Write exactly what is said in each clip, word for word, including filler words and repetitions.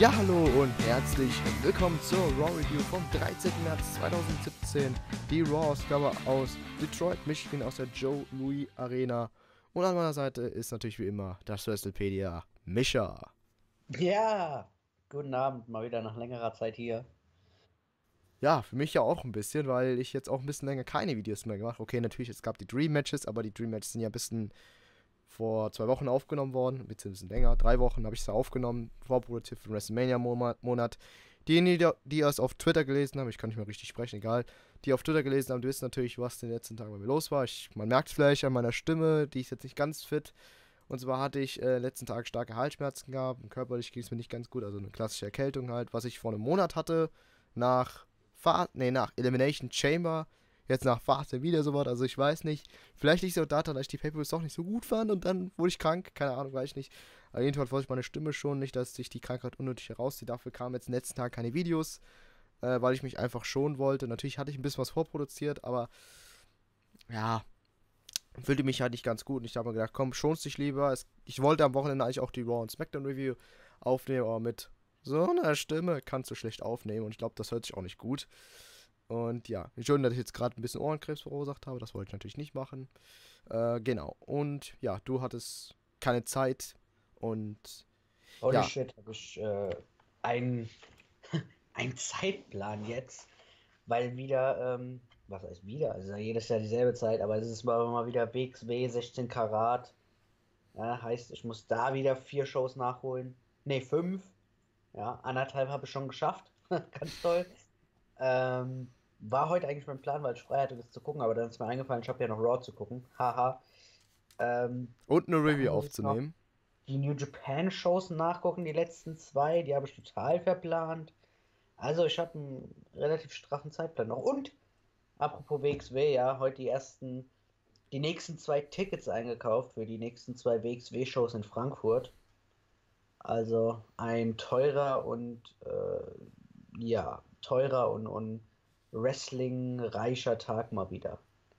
Ja, hallo und herzlich willkommen zur Raw Review vom dreizehnten März zweitausendsiebzehn. Die Raw-Ausgabe aus Detroit, Michigan, aus der Joe Louis Arena. Und an meiner Seite ist natürlich wie immer das WrestlePedia Mischa. Ja, guten Abend, mal wieder nach längerer Zeit hier. Ja, für mich ja auch ein bisschen, weil ich jetzt auch ein bisschen länger keine Videos mehr gemacht habe. Okay, natürlich, es gab die Dream Matches, aber die Dream Matches sind ja ein bisschen vor zwei Wochen aufgenommen worden, beziehungsweise länger, drei Wochen habe ich es da aufgenommen, vorproduziert für den WrestleMania-Monat. Diejenigen, die es auf Twitter gelesen haben, ich kann nicht mehr richtig sprechen, egal, die auf Twitter gelesen haben, die wissen natürlich, was in den letzten Tagen bei mir los war. Ich, man merkt es vielleicht an meiner Stimme, die ist jetzt nicht ganz fit. Und zwar hatte ich äh, letzten Tag starke Halsschmerzen gehabt, und körperlich ging es mir nicht ganz gut, also eine klassische Erkältung halt, was ich vor einem Monat hatte, nach, Fa nee, nach Elimination Chamber. Jetzt nach Phase wieder so was, also ich weiß nicht. Vielleicht liegt es auch daran, dass ich die Pay-Per-Views doch nicht so gut fand und dann wurde ich krank. Keine Ahnung, weiß ich nicht. Aber jedenfalls wollte ich meine Stimme schon nicht, dass sich die Krankheit unnötig herauszieht. Dafür kamen jetzt in den letzten Tagen keine Videos, äh, weil ich mich einfach schonen wollte. Natürlich hatte ich ein bisschen was vorproduziert, aber ja, fühlte mich halt nicht ganz gut. Und ich habe mir gedacht, komm, schonst dich lieber. Es, ich wollte am Wochenende eigentlich auch die Raw und SmackDown Review aufnehmen, aber mit so einer Stimme kannst du schlecht aufnehmen und ich glaube, das hört sich auch nicht gut. Und ja, schön, dass ich jetzt gerade ein bisschen Ohrenkrebs verursacht habe. Das wollte ich natürlich nicht machen. Äh, genau. Und ja, du hattest keine Zeit. Und Holy ja, shit, habe ich äh, einen ein Zeitplan jetzt, weil wieder, ähm, was heißt wieder? Also jedes Jahr dieselbe Zeit, aber es ist mal, mal wieder W X W sechzehn Karat. Ja, heißt, ich muss da wieder vier Shows nachholen. Ne, fünf. Ja, anderthalb habe ich schon geschafft. Ganz toll. Ähm, war heute eigentlich mein Plan, weil ich frei hatte, das zu gucken, aber dann ist mir eingefallen, ich habe ja noch Raw zu gucken. Haha. Ähm, und eine dann Review muss ich noch aufzunehmen. die New Japan Shows nachgucken, die letzten zwei, die habe ich total verplant. Also ich habe einen relativ straffen Zeitplan noch. Und apropos W X W, ja, heute die ersten, die nächsten zwei Tickets eingekauft für die nächsten zwei W X W Shows in Frankfurt. Also ein teurer und äh, ja, teurer und, und Wrestling-reicher Tag mal wieder.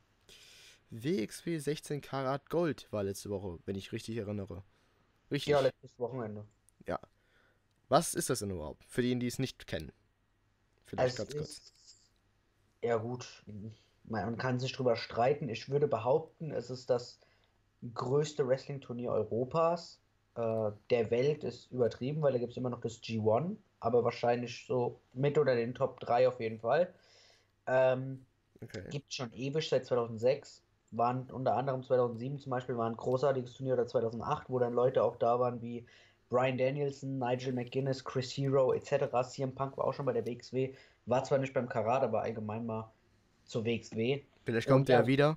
W X W sechzehn Karat Gold war letzte Woche, wenn ich richtig erinnere. Ja, Richtig. letztes Wochenende. Ja. Was ist das denn überhaupt? Für diejenigen, die es nicht kennen. Vielleicht Es ganz kurz. ist, ja gut, man kann sich drüber streiten. Ich würde behaupten, es ist das größte Wrestling-Turnier Europas. Äh, der Welt ist übertrieben, weil da gibt es immer noch das G eins, aber wahrscheinlich so mit oder den Top drei auf jeden Fall. Ähm, Okay. Gibt schon ewig, seit zweitausendsechs. Waren unter anderem zweitausendsieben zum Beispiel war ein großartiges Turnier oder zweitausendacht, wo dann Leute auch da waren wie Bryan Danielson, Nigel McGuinness, Chris Hero et cetera. C M Punk war auch schon bei der W X W, war zwar nicht beim Karat, aber allgemein mal zur W X W. Vielleicht kommt Und der ja ja, wieder.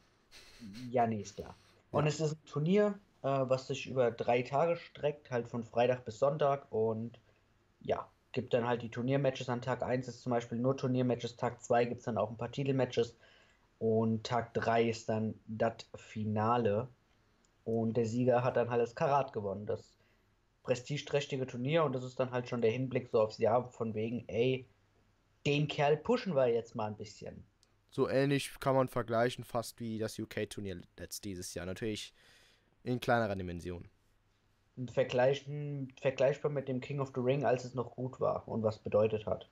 ja, nee, ist klar. Und Ja. es ist ein Turnier, äh, was sich über drei Tage streckt, halt von Freitag bis Sonntag. Und ja, gibt dann halt die Turniermatches an Tag eins ist zum Beispiel nur Turniermatches, Tag zwei gibt es dann auch ein paar Titelmatches und Tag drei ist dann das Finale. Und der Sieger hat dann halt das Karat gewonnen, das prestigeträchtige Turnier. Und das ist dann halt schon der Hinblick so aufs Jahr von wegen, ey, den Kerl pushen wir jetzt mal ein bisschen. So ähnlich kann man vergleichen, fast wie das U K-Turnier letzt dieses Jahr. Natürlich in kleinerer Dimension. Und vergleichen, vergleichbar mit dem King of the Ring, als es noch gut war und was bedeutet hat.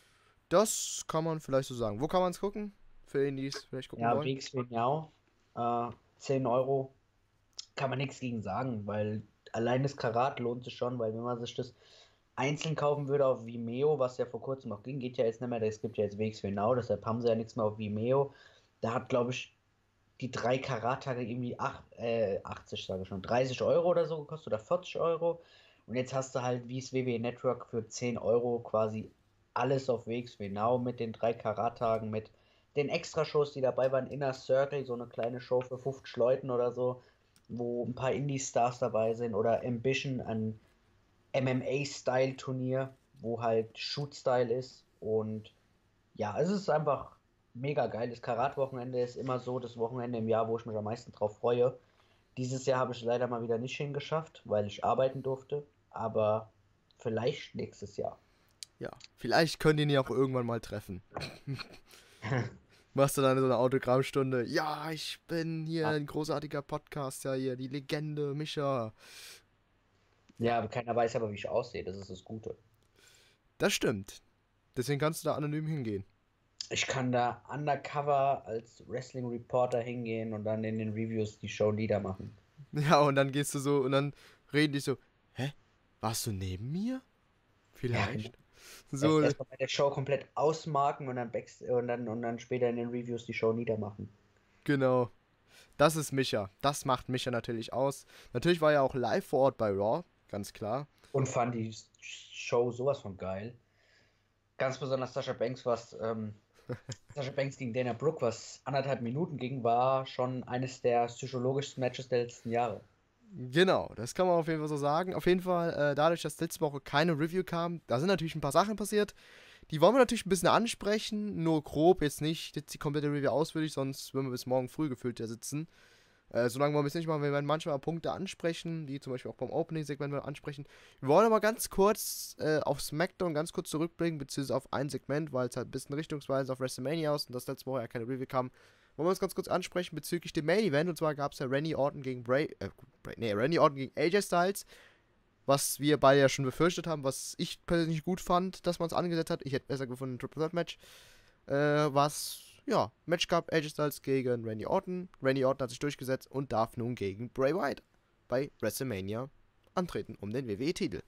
Das kann man vielleicht so sagen. Wo kann man es gucken? Für die, die es vielleicht gucken Ja, wollen. W X W Now, äh, zehn Euro, kann man nichts gegen sagen, weil allein das Karat lohnt sich schon, weil wenn man sich das einzeln kaufen würde auf Vimeo, was ja vor kurzem noch ging, geht ja jetzt nicht mehr, es gibt ja jetzt W X W Now, deshalb haben sie ja nichts mehr auf Vimeo. Da hat, glaube ich, die drei Karat-Tage irgendwie acht, äh, achtzig, sage ich schon, dreißig Euro oder so gekostet oder vierzig Euro. Und jetzt hast du halt wie das W W E Network für zehn Euro quasi alles auf W X W Now mit den drei Karat-Tagen, mit den Extra-Shows, die dabei waren, Inner Circle, so eine kleine Show für fünfzig Leuten oder so, wo ein paar Indie-Stars dabei sind, oder Ambition, ein M M A-Style-Turnier, wo halt Shoot-Style ist. Und ja, es ist einfach mega geil. Das Karat-Wochenende ist immer so das Wochenende im Jahr, wo ich mich am meisten drauf freue. Dieses Jahr habe ich leider mal wieder nicht hingeschafft, weil ich arbeiten durfte. Aber vielleicht nächstes Jahr. Ja. Vielleicht könnt ihr ihn ja auch irgendwann mal treffen. Machst du dann so eine Autogrammstunde? Ja, ich bin hier Ja, ein großartiger Podcaster hier, die Legende Micha. Ja, Ja, aber keiner weiß aber, wie ich aussehe. Das ist das Gute. das stimmt. Deswegen kannst du da anonym hingehen. Ich kann da undercover als Wrestling Reporter hingehen und dann in den Reviews die Show niedermachen. Ja, und dann gehst du so und dann reden die so, hä? Warst du neben mir? Ja, genau. Vielleicht. Erst So, erstmal bei der Show komplett ausmarken und dann, backst und dann und dann später in den Reviews die Show niedermachen. genau. Das ist Micha. Das macht Micha natürlich aus. Natürlich war er auch live vor Ort bei Raw, ganz klar. Und fand die Show sowas von geil. Ganz besonders Sasha Banks, was ähm, Sasha Banks gegen Dana Brooke, was anderthalb Minuten ging, war schon eines der psychologischsten Matches der letzten Jahre. Genau, das kann man auf jeden Fall so sagen. Auf jeden Fall, äh, dadurch, dass letzte Woche keine Review kam, da sind natürlich ein paar Sachen passiert. Die wollen wir natürlich ein bisschen ansprechen, nur grob, jetzt nicht jetzt die komplette Review ausführlich, sonst würden wir bis morgen früh gefühlt hier sitzen. Äh, solange wollen wir es nicht machen, wir werden manchmal Punkte ansprechen, wie zum Beispiel auch beim Opening-Segment wir ansprechen. Wir wollen aber ganz kurz äh, auf SmackDown ganz kurz zurückblicken, beziehungsweise auf ein Segment, weil es halt ein bisschen richtungsweisend auf WrestleMania ist und das letzte Woche ja keine Review kam. Wollen wir uns ganz kurz ansprechen bezüglich dem Main Event, und zwar gab es ja Randy Orton gegen Bray, äh, Bray, nee, Randy Orton gegen A J Styles, was wir beide ja schon befürchtet haben, was ich persönlich gut fand, dass man es angesetzt hat. Ich hätte besser gefunden, ein Triple Threat Match. Äh, was, ja, Match gab, A J Styles gegen Randy Orton. Randy Orton hat sich durchgesetzt und darf nun gegen Bray Wyatt bei WrestleMania antreten um den W W E-Titel.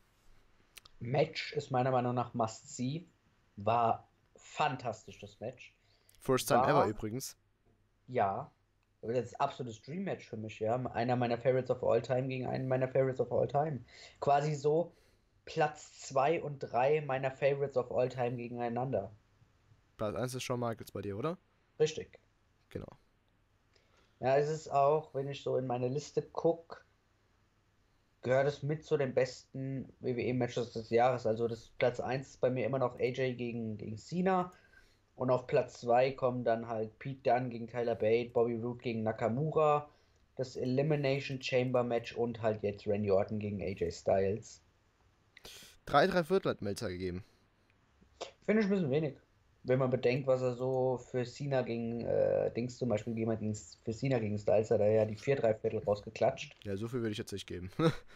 Match ist meiner Meinung nach Must-See. War fantastisch, das Match. First time ever War, übrigens. ja, das ist ein absolutes Dream-Match für mich, ja. Einer meiner Favorites of all time gegen einen meiner Favorites of all time. Quasi so Platz zwei und drei meiner Favorites of all time gegeneinander. Platz eins ist Shawn Michaels bei dir, oder? Richtig. Genau. Ja, es ist auch, wenn ich so in meine Liste gucke, gehört es mit zu den besten W W E-Matches des Jahres. Also das Platz eins ist bei mir immer noch A J gegen, gegen Cena. Und auf Platz zwei kommen dann halt Pete Dunne gegen Tyler Bate, Bobby Roode gegen Nakamura, das Elimination Chamber Match und halt jetzt Randy Orton gegen A J Styles. Drei, drei Viertel hat Melzer gegeben. Finde ich ein bisschen wenig. Wenn man bedenkt, was er so für Cena gegen äh, Dings zum Beispiel gegeben hat, gegen, für Cena gegen Styles hat er ja die vier drei Viertel rausgeklatscht. Ja, so viel würde ich jetzt nicht geben.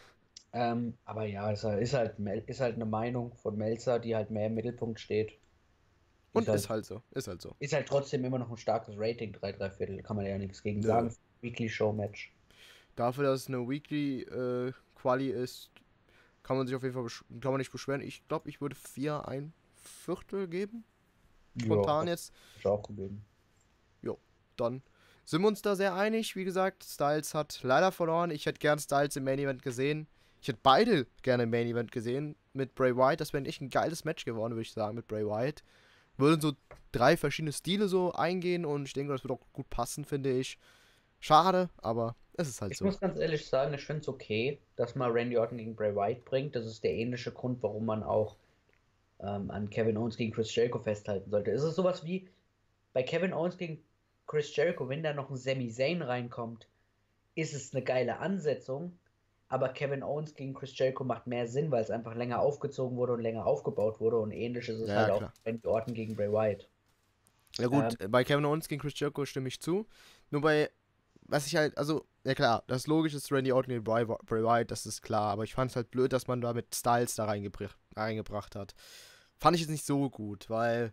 Ähm, aber ja, ist halt, ist halt, Mel- ist halt eine Meinung von Melzer, die halt mehr im Mittelpunkt steht. Ist Und halt, ist halt so. Ist halt so. ist halt trotzdem immer noch ein starkes Rating, drei drei Viertel, kann man ja nichts gegen Nö. sagen. Weekly Show Match. Dafür, dass es eine Weekly äh, Quali ist, kann man sich auf jeden Fall besch- kann man nicht beschweren. Ich glaube, ich würde vier ein Viertel geben. Ja, Spontan hab jetzt. ich auch gegeben. Jo, dann sind wir uns da sehr einig. Wie gesagt, Styles hat leider verloren. Ich hätte gern Styles im Main Event gesehen. Ich hätte beide gerne im Main Event gesehen mit Bray Wyatt. Das wäre echt ein geiles Match geworden, würde ich sagen, mit Bray Wyatt. Würden so drei verschiedene Stile so eingehen und ich denke, das wird auch gut passen, finde ich. Schade, aber es ist halt Ich so. muss ganz ehrlich sagen, ich finde es okay, dass man Randy Orton gegen Bray Wyatt bringt. Das ist der ähnliche Grund, warum man auch ähm, an Kevin Owens gegen Chris Jericho festhalten sollte. Ist es sowas wie bei Kevin Owens gegen Chris Jericho, wenn da noch ein Sami Zayn reinkommt, ist es eine geile Ansetzung, aber Kevin Owens gegen Chris Jericho macht mehr Sinn, weil es einfach länger aufgezogen wurde und länger aufgebaut wurde und ähnlich ist es Ja, halt ja, auch klar. Randy Orton gegen Bray Wyatt. Ja Ähm, gut, bei Kevin Owens gegen Chris Jericho stimme ich zu. Nur bei, was ich halt, also, ja klar, das Logische ist Randy Orton gegen Bray, Bray Wyatt, das ist klar. Aber ich fand es halt blöd, dass man da mit Styles da reingebracht, reingebracht hat. Fand ich jetzt nicht so gut, weil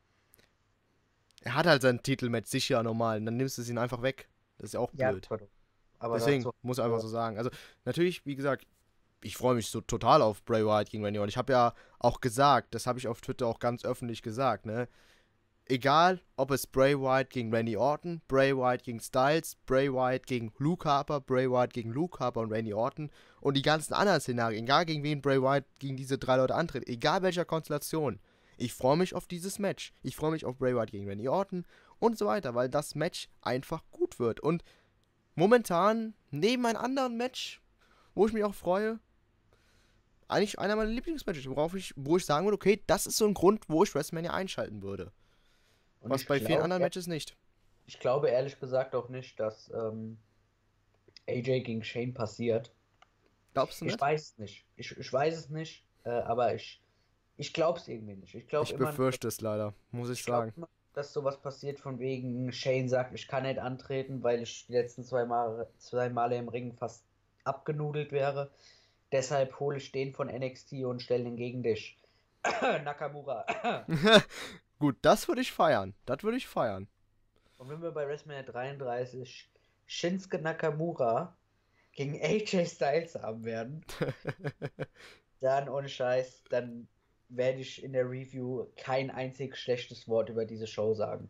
er hat halt seinen Titelmatch sicher normal. Und dann nimmst du es ihn einfach weg. Das ist ja auch ja, blöd. aber Deswegen dazu, muss ich einfach äh, so sagen. Also, natürlich, wie gesagt, ich freue mich so total auf Bray Wyatt gegen Randy Orton. Ich habe ja auch gesagt, das habe ich auf Twitter auch ganz öffentlich gesagt, ne? Egal, ob es Bray Wyatt gegen Randy Orton, Bray Wyatt gegen Styles, Bray Wyatt gegen Luke Harper, Bray Wyatt gegen Luke Harper und Randy Orton und die ganzen anderen Szenarien, egal gegen wen Bray Wyatt gegen diese drei Leute antritt, egal welcher Konstellation. Ich freue mich auf dieses Match. Ich freue mich auf Bray Wyatt gegen Randy Orton und so weiter, weil das Match einfach gut wird. Und momentan, neben einem anderen Match, wo ich mich auch freue, eigentlich einer meiner Lieblingsmatches, worauf ich, wo ich sagen würde, okay, das ist so ein Grund, wo ich WrestleMania einschalten würde. und Was ich bei vielen glaube, anderen Matches nicht. ich glaube ehrlich gesagt auch nicht, dass ähm, A J gegen Shane passiert. Glaubst du Ich nicht? weiß es nicht. Ich, ich weiß es nicht, äh, aber ich, ich glaube es irgendwie nicht. Ich glaube Ich immer, befürchte es leider, muss ich ich glaube sagen. immer, dass sowas passiert von wegen Shane sagt, ich kann nicht antreten, weil ich die letzten zwei Male, zwei Male im Ring fast abgenudelt wäre. Deshalb hole ich den von N X T und stelle den gegen dich. Nakamura. Gut, das würde ich feiern. Das würde ich feiern. Und wenn wir bei WrestleMania dreiunddreißig Shinsuke Nakamura gegen A J Styles haben werden, dann ohne Scheiß, dann werde ich in der Review kein einzig schlechtes Wort über diese Show sagen.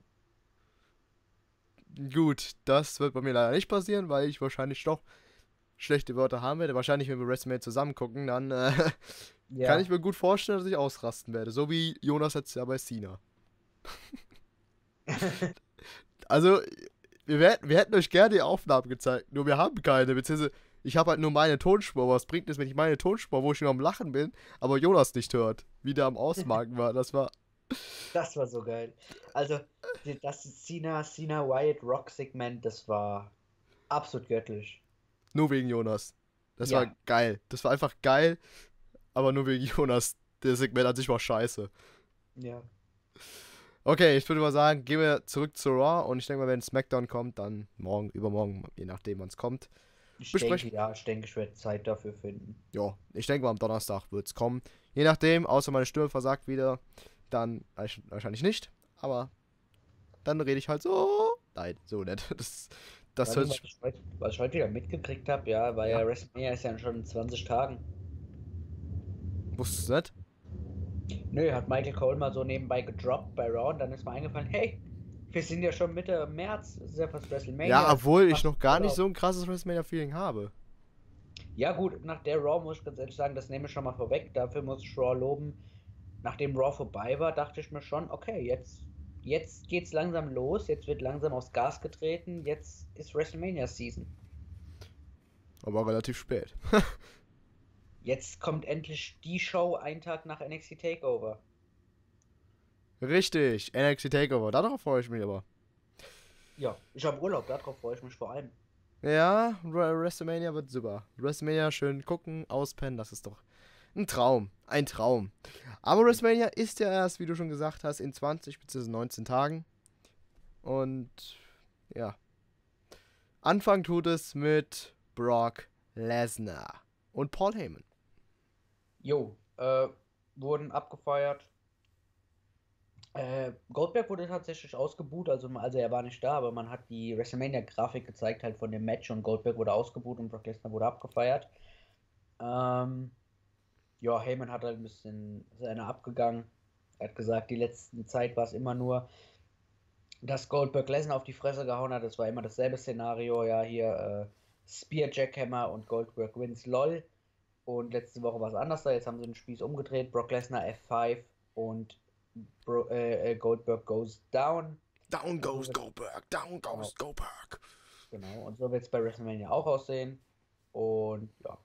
Gut, das wird bei mir leider nicht passieren, weil ich wahrscheinlich doch schlechte Wörter haben werde. Wahrscheinlich, wenn wir WrestleMania zusammen gucken, dann äh, Ja. kann ich mir gut vorstellen, dass ich ausrasten werde. So wie Jonas jetzt ja bei Cena. Also, wir, wär, wir hätten euch gerne die Aufnahmen gezeigt, nur wir haben keine. Beziehungsweise, ich habe halt nur meine Tonspur. Was bringt es, wenn ich meine Tonspur, wo ich nur am Lachen bin, aber Jonas nicht hört, wie der am Ausmachen war. Das war. Das war so geil. Also, die- das Cena, Cena Wyatt Rock Segment, das war absolut göttlich. Nur wegen Jonas. Das Ja. war geil. Das war einfach geil, aber nur wegen Jonas. Der Segment an sich war scheiße. Ja. Okay, ich würde mal sagen, gehen wir zurück zu Raw und ich denke mal, wenn SmackDown kommt, dann morgen, übermorgen, je nachdem, wann es kommt. Ich Besprechen. denke, ja, ich denke, ich werde Zeit dafür finden. Ja, ich denke mal, am Donnerstag wird es kommen. Je nachdem, außer meine Stimme versagt wieder, dann wahrscheinlich nicht. Aber dann rede ich halt so. Nein, so nicht. Das, das Vor allem, hört was, sich. ich heute, was ich heute wieder mitgekriegt habe, ja, weil Ja. ja WrestleMania ist ja schon in zwanzig Tagen. Wusstest du nicht? Nö, hat Michael Cole mal so nebenbei gedroppt bei Raw und dann ist mir eingefallen, hey, wir sind ja schon Mitte März, es ist ja fast WrestleMania. Ja, obwohl ich Fast noch gar nicht Urlaub. so ein krasses WrestleMania-Feeling habe. Ja gut, nach der Raw muss ich ganz ehrlich sagen, das nehme ich schon mal vorweg, dafür muss ich Raw loben. Nachdem Raw vorbei war, dachte ich mir schon, okay, jetzt, jetzt geht's langsam los, jetzt wird langsam aufs Gas getreten, jetzt ist WrestleMania-Season. Aber relativ spät. Jetzt kommt endlich die Show einen Tag nach N X T Takeover. Richtig, N X T Takeover. Darauf freue ich mich aber. Ja, ich habe Urlaub, darauf freue ich mich vor allem. Ja, WrestleMania wird super. WrestleMania schön gucken, auspennen, das ist doch ein Traum. Ein Traum. Aber WrestleMania ist ja erst, wie du schon gesagt hast, in zwanzig bzw. neunzehn Tagen. Und ja. Anfang tut es mit Brock Lesnar und Paul Heyman. Jo, äh, wurden abgefeuert. Äh, Goldberg wurde tatsächlich ausgebuht, also, also er war nicht da, aber man hat die WrestleMania-Grafik gezeigt halt von dem Match und Goldberg wurde ausgebuht und Brock Lesnar wurde abgefeiert. Ähm, ja, Heyman hat halt ein bisschen seine abgegangen. Er hat gesagt, die letzte Zeit war es immer nur, dass Goldberg Lesnar auf die Fresse gehauen hat. Das war immer dasselbe Szenario, ja, hier äh, Spear Jackhammer und Goldberg wins, lol. Und letzte Woche war es anders da. Jetzt haben sie den Spieß umgedreht. Brock Lesnar F fünf und Bro, äh, Goldberg goes down. Down goes Also, Goldberg, down goes Goldberg. Genau, und so wird es bei WrestleMania auch aussehen. Und ja.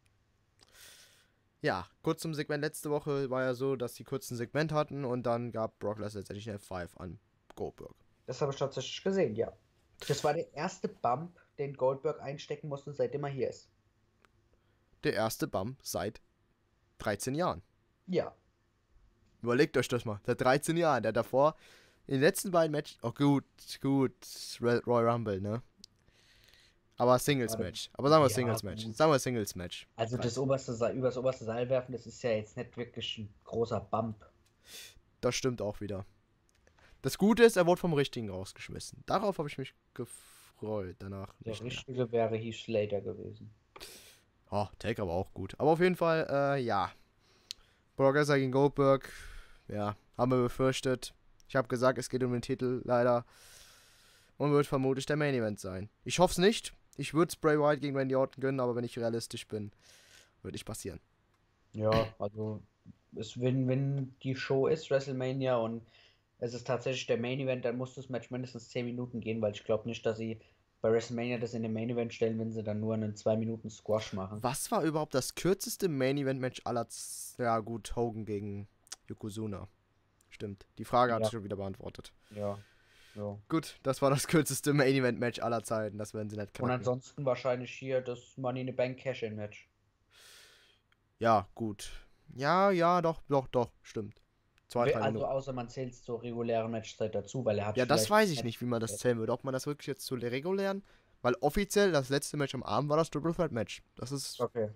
Ja, kurz zum Segment. Letzte Woche war ja so, dass sie kurz ein Segment hatten und dann gab Brock Lesnar letztendlich eine F fünf an Goldberg. Das habe ich tatsächlich gesehen, ja. Das war der erste Bump, den Goldberg einstecken musste, seitdem er hier ist. Der erste Bump seit dreizehn Jahren. Ja. Überlegt euch das mal. Seit dreizehn Jahren. Der davor in den letzten beiden Matches. Oh, gut, gut. Royal Rumble, ne? Aber Singles-Match. Aber sagen wir Ja, Singles-Match. gut. Sagen wir Singles-Match. Also das oberste Seil, übers oberste Seil werfen, das ist ja jetzt nicht wirklich ein großer Bump. Das stimmt auch wieder. Das Gute ist, er wurde vom Richtigen rausgeschmissen. Darauf habe ich mich gefreut. Danach Der nicht mehr. richtige wäre Heath Slater gewesen. Oh, Take aber auch gut. Aber auf jeden Fall, äh, ja. Brock Lesnar gegen Goldberg. Ja, haben wir befürchtet. Ich habe gesagt, es geht um den Titel, leider. Und wird vermutlich der Main Event sein. Ich hoffe es nicht. Ich würde Bray Wyatt gegen Randy Orton gönnen, aber wenn ich realistisch bin, würde ich passieren. Ja, also es, wenn, wenn die Show ist, WrestleMania, und es ist tatsächlich der Main Event, dann muss das Match mindestens zehn Minuten gehen, weil ich glaube nicht, dass sie bei WrestleMania das in den Main Event stellen, wenn sie dann nur einen zwei Minuten Squash machen. Was war überhaupt das kürzeste Main Event Match aller Z Ja gut, Hogan gegen Yokozuna. Stimmt. Die Frage hat Ja. sich schon wieder beantwortet. Ja. Ja. Gut, das war das kürzeste Main Event Match aller Zeiten. Das werden sie nicht Und knacken. ansonsten wahrscheinlich hier das Money in the Bank Cash-In Match. Ja, gut. Ja, ja, doch, doch, doch, stimmt. Zwei, drei Also Minuten. außer man zählt es zur regulären Matchzeit dazu, weil er hat Ja, das vielleicht- weiß ich nicht, wie man das zählen würde. Ob man das wirklich jetzt zu regulären, weil offiziell das letzte Match am Abend war das Triple Threat Match. Das ist Okay,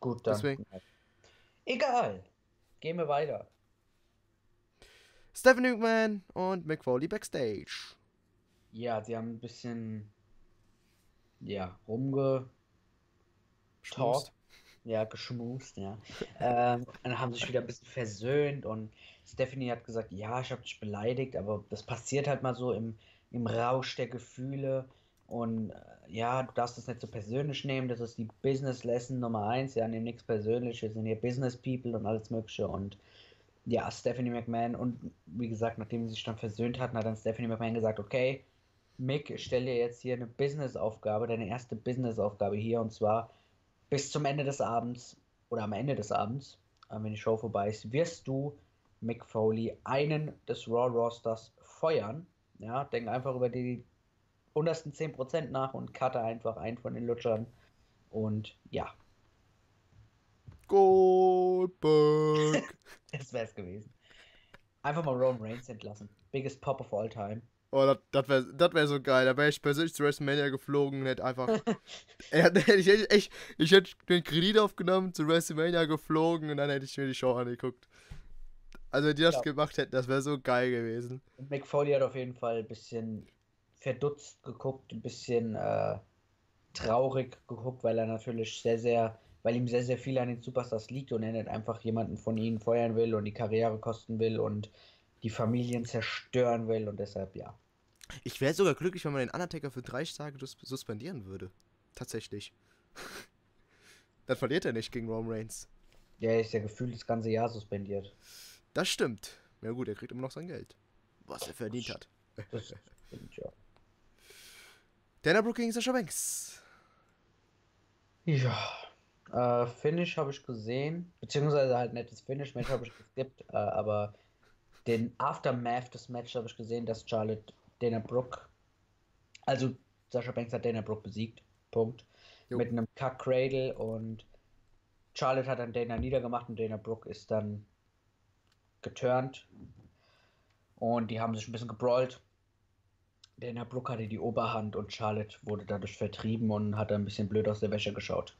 Gut, dann. Deswegen. Egal. Gehen wir weiter. Stephanie McMahon und Mick Foley backstage. Ja, sie haben ein bisschen, ja, rumge... Schmust. Ja, geschmust, ja. ähm, dann haben sich wieder ein bisschen versöhnt und Stephanie hat gesagt, ja, ich habe dich beleidigt, aber das passiert halt mal so im, im Rausch der Gefühle und äh, ja, du darfst das nicht so persönlich nehmen, das ist die Business Lesson Nummer eins, ja, nimm nichts persönlich, wir sind hier Business People und alles mögliche und ja, Stephanie McMahon und wie gesagt, nachdem sie sich dann versöhnt hatten, hat dann Stephanie McMahon gesagt, okay, Mick, ich stelle dir jetzt hier eine Business-Aufgabe, deine erste Business-Aufgabe hier und zwar bis zum Ende des Abends oder am Ende des Abends, äh, wenn die Show vorbei ist, wirst du Mick Foley einen des Raw Rosters feuern. Ja, denk einfach über die untersten zehn Prozent nach und cutte einfach einen von den Lutschern. Und ja, Goldberg. das wäre es gewesen. Einfach mal Roman Reigns entlassen. Biggest Pop of all time. Oh, das wäre das wär so geil. Da wäre ich persönlich zu WrestleMania geflogen und hätte einfach. Er, ich, hätte echt, ich hätte den Kredit aufgenommen, zu WrestleMania geflogen und dann hätte ich mir die Show angeguckt. Also, wenn die das Ja. gemacht hätten, das wäre so geil gewesen. Und Mick Foley hat auf jeden Fall ein bisschen verdutzt geguckt, ein bisschen äh, traurig geguckt, weil er natürlich sehr, sehr, weil ihm sehr, sehr viel an den Superstars liegt und er nicht einfach jemanden von ihnen feuern will und die Karriere kosten will und die Familien zerstören will und deshalb ja. Ich wäre sogar glücklich, wenn man den Undertaker für dreißig Tage sus- suspendieren würde. Tatsächlich. Dann verliert er nicht gegen Roman Reigns. Der ist ja gefühlt das ganze Jahr suspendiert. Das stimmt. Ja gut, er kriegt immer noch sein Geld. Was er verdient hat. Das stimmt, ja. Dana Brooke gegen Sasha Banks. Ja. Äh, Finish habe ich gesehen, beziehungsweise halt nicht das Finish-Match habe ich geskippt, äh, aber den Aftermath des Matches habe ich gesehen, dass Charlotte Dana Brooke, also Sasha Banks hat Dana Brooke besiegt, Punkt, Jo. mit einem Cuck Cradle und Charlotte hat dann Dana niedergemacht und Dana Brooke ist dann geturnt und die haben sich ein bisschen gebrawlt. Dana Brooke hatte die Oberhand und Charlotte wurde dadurch vertrieben und hat ein bisschen blöd aus der Wäsche geschaut.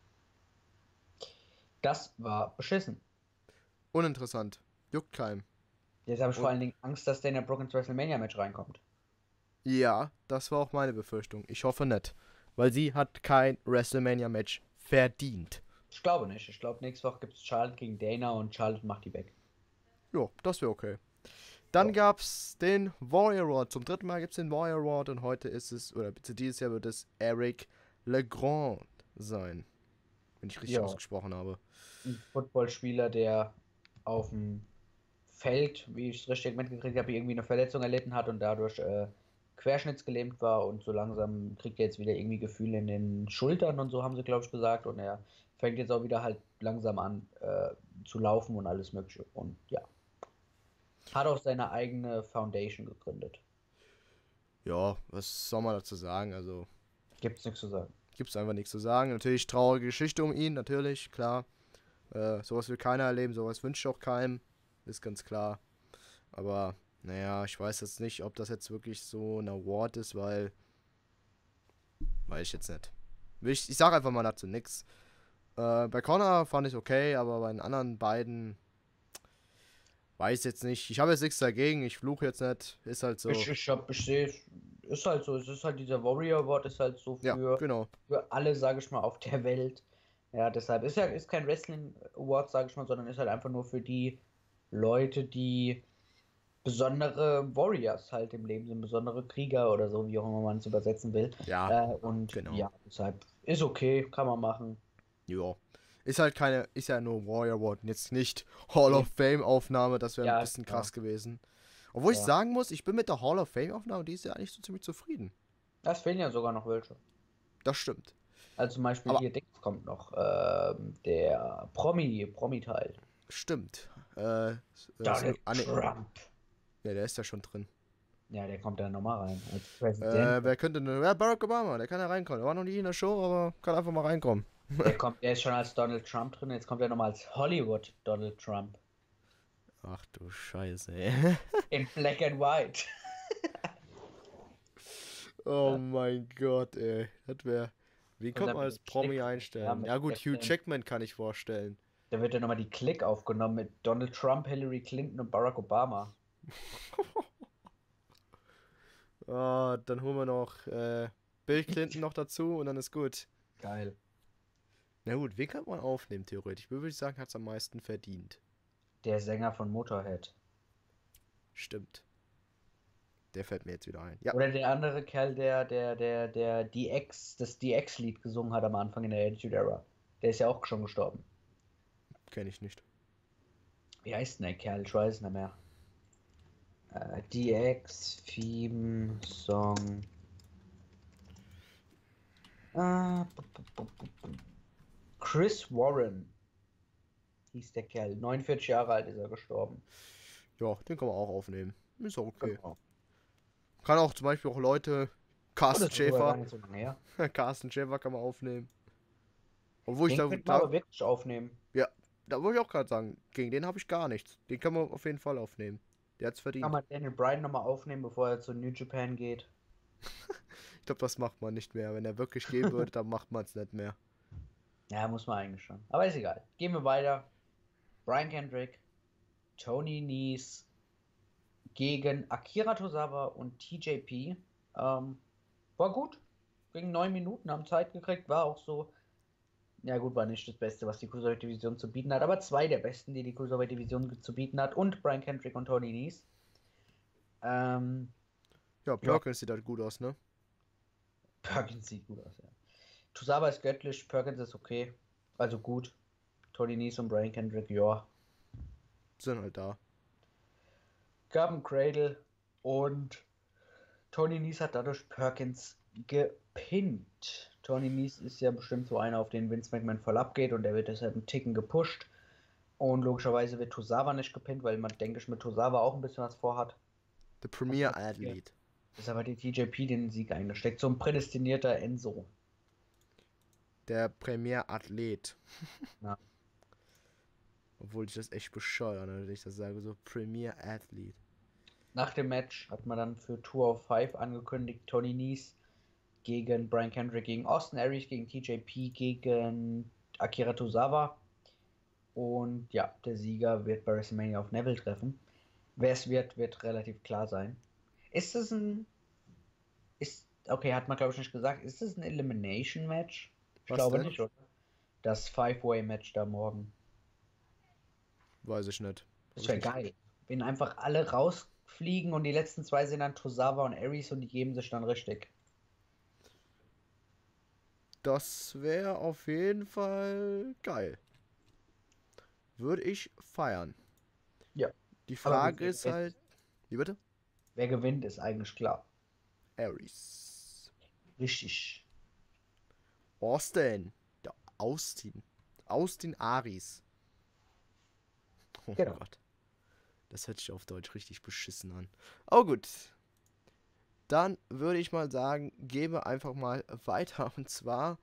Das war beschissen. Uninteressant. Juckt keinem. Jetzt habe ich Und- vor allen Dingen Angst, dass Dana Brooke ins WrestleMania-Match reinkommt. Ja, das war auch meine Befürchtung. Ich hoffe nicht. Weil sie hat kein WrestleMania-Match verdient. Ich glaube nicht. Ich glaube, nächste Woche gibt es Charlotte gegen Dana und Charlotte macht die weg. Jo, das wäre okay. Dann Ja. gab's den Warrior Award. Zum dritten Mal gibt's den Warrior Award und heute ist es, oder bitte dieses Jahr wird es Eric Legrand sein. Wenn ich richtig Ja. ausgesprochen habe. Ein Footballspieler, der auf dem Feld, wie ich es richtig mitgekriegt habe, irgendwie eine Verletzung erlitten hat und dadurch äh, querschnittsgelähmt war und so langsam kriegt er jetzt wieder irgendwie Gefühle in den Schultern und so haben sie, glaube ich, gesagt. Und er fängt jetzt auch wieder halt langsam an äh, zu laufen und alles Mögliche. Und ja. Hat auch seine eigene Foundation gegründet. Ja, was soll man dazu sagen? Also, Gibt's nichts zu sagen. gibt's einfach nichts zu sagen. Natürlich traurige Geschichte um ihn, natürlich, klar. Äh, sowas will keiner erleben, sowas wünscht auch keinem. Ist ganz klar. Aber, naja, ich weiß jetzt nicht, ob das jetzt wirklich so ein Award ist, weil. Weiß ich jetzt nicht. Ich, ich sag einfach mal dazu nix. Äh, bei Connor fand ich okay, aber bei den anderen beiden. Weiß jetzt nicht. Ich habe jetzt nichts dagegen, ich fluche jetzt nicht. Ist halt so. Ich, ich, hab, ich sehe, ist halt so, es ist halt dieser Warrior Award, ist halt so Ja, für, genau. für alle, sage ich mal, auf der Welt. Ja, deshalb ist ja ist kein Wrestling Award, sage ich mal, sondern ist halt einfach nur für die Leute, die besondere Warriors halt im Leben sind, besondere Krieger oder so, wie auch immer man es übersetzen will. Ja, Äh, und genau. ja, deshalb ist okay, kann man machen. ja. Ist halt keine, ist ja nur Warrior Award, jetzt nicht Hall of Fame Aufnahme, das wäre Ja, ein bisschen genau. krass gewesen. Obwohl ich Ja. sagen muss, ich bin mit der Hall of Fame Aufnahme, die ist ja eigentlich so ziemlich zufrieden. Es fehlen ja sogar noch welche. Das stimmt. Also zum Beispiel Aber- hier Dings kommt noch, ähm, der Promi, Promi-Teil. Stimmt. Äh, äh, Donald ah, nee. Trump. Ja, der ist ja schon drin. Ja, der kommt da nochmal rein. Als Präsident. Äh, wer könnte denn? Ja, Barack Obama, der kann ja reinkommen. Der war noch nie in der Show, aber kann einfach mal reinkommen. Der kommt, der ist schon als Donald Trump drin, jetzt kommt er nochmal als Hollywood Donald Trump. Ach du Scheiße, ey. In Black and White. Oh mein Gott, ey. Das wäre. Wie Und kommt dann man mit als dem Promi Klick, ja, einstellen? mit Ja gut, Hugh wechseln. Jackman kann ich vorstellen. Da wird ja nochmal die Click aufgenommen mit Donald Trump, Hillary Clinton und Barack Obama. Ah, dann holen wir noch äh, Bill Clinton noch dazu und dann ist gut. Geil. Na gut, wen kann man aufnehmen, theoretisch? Würde ich sagen, hat es am meisten verdient. Der Sänger von Motorhead. Stimmt. Der fällt mir jetzt wieder ein. Ja, Oder der andere Kerl, der, der, der, der D X, das D X-Lied gesungen hat am Anfang in der Attitude Era. Der ist ja auch schon gestorben. kenne ich nicht. Wie heißt denn der Kerl? Ich weiß nicht mehr. Äh, D X Theme Song. Ah, bu- bu- bu- bu- bu- Chris Warren hieß der Kerl. neunundvierzig Jahre alt ist er gestorben. Ja, den kann man auch aufnehmen. Ist auch okay. Genau. Kann auch zum Beispiel auch Leute. Oh, Carsten das ist sogar gar Schäfer. nicht so lange her. Carsten Schäfer kann man aufnehmen. Obwohl ich Den da, könnten wir da aber wirklich aufnehmen. ja, da wollte ich auch gerade sagen, gegen den habe ich gar nichts. Den kann man auf jeden Fall aufnehmen. Der hat's Kann verdient. man Daniel Bryan nochmal aufnehmen, bevor er zu New Japan geht. Ich glaube, das macht man nicht mehr. Wenn er wirklich gehen würde, dann macht man es nicht mehr. Ja, muss man eigentlich schon. Aber ist egal. Gehen wir weiter. Brian Kendrick, Tony Nese gegen Akira Tozawa und T J P. Ähm, war gut. Gegen neun Minuten, haben Zeit gekriegt. War auch so. Ja, gut, war nicht das Beste, was die Cruiserweight Division zu bieten hat. Aber zwei der besten, die die Cruiserweight Division zu bieten hat. Und Brian Kendrick und Tony Nese. Ähm, Ja, ja, Perkins sieht halt gut aus, ne? Perkins sieht gut aus, ja. Tozawa ist göttlich, Perkins ist okay. Also gut. Tony Nese und Brian Kendrick, ja. Sind halt da. Gab einen Cradle und Tony Nese hat dadurch Perkins gepinnt. Tony Nese ist ja bestimmt so einer, auf den Vince McMahon voll abgeht und der wird deshalb einen Ticken gepusht. Und logischerweise wird Tozawa nicht gepinnt, weil man, denke ich, mit Tozawa auch ein bisschen was vorhat. Der Premier Athlete. Ist aber die T J P den Sieg eingesteckt. So ein prädestinierter Enzo. Der Premier Athlet. Ja. Obwohl ich das echt bescheuert, wenn ich das sage, so Premier Athlete. Nach dem Match hat man dann für Tour of Five angekündigt, Tony Nese gegen Brian Kendrick, gegen Austin Aries, gegen T J P, gegen Akira Tozawa. Und ja, der Sieger wird bei WrestleMania auf Neville treffen. Wer es wird, wird relativ klar sein. Ist es ein... Ist, okay, hat man glaube ich nicht gesagt. Ist es ein Elimination-Match? Ich Was glaube denn? nicht, oder? Das Five-Way-Match da morgen. Weiß ich nicht. Das wäre geil. Wenn einfach alle rausfliegen und die letzten zwei sind dann Tozawa und Aries und die geben sich dann richtig. Das wäre auf jeden Fall geil. Würde ich feiern. Ja. Die Aber Frage wer ist gewinnt? halt. Wie bitte? Wer gewinnt, ist eigentlich klar. Aries. Richtig. Austin. Der Austin. Austin Aries. Oh Genau. Gott. Das hört sich auf Deutsch richtig beschissen an. Oh gut. Dann würde ich mal sagen, gehen wir einfach mal weiter. Und zwar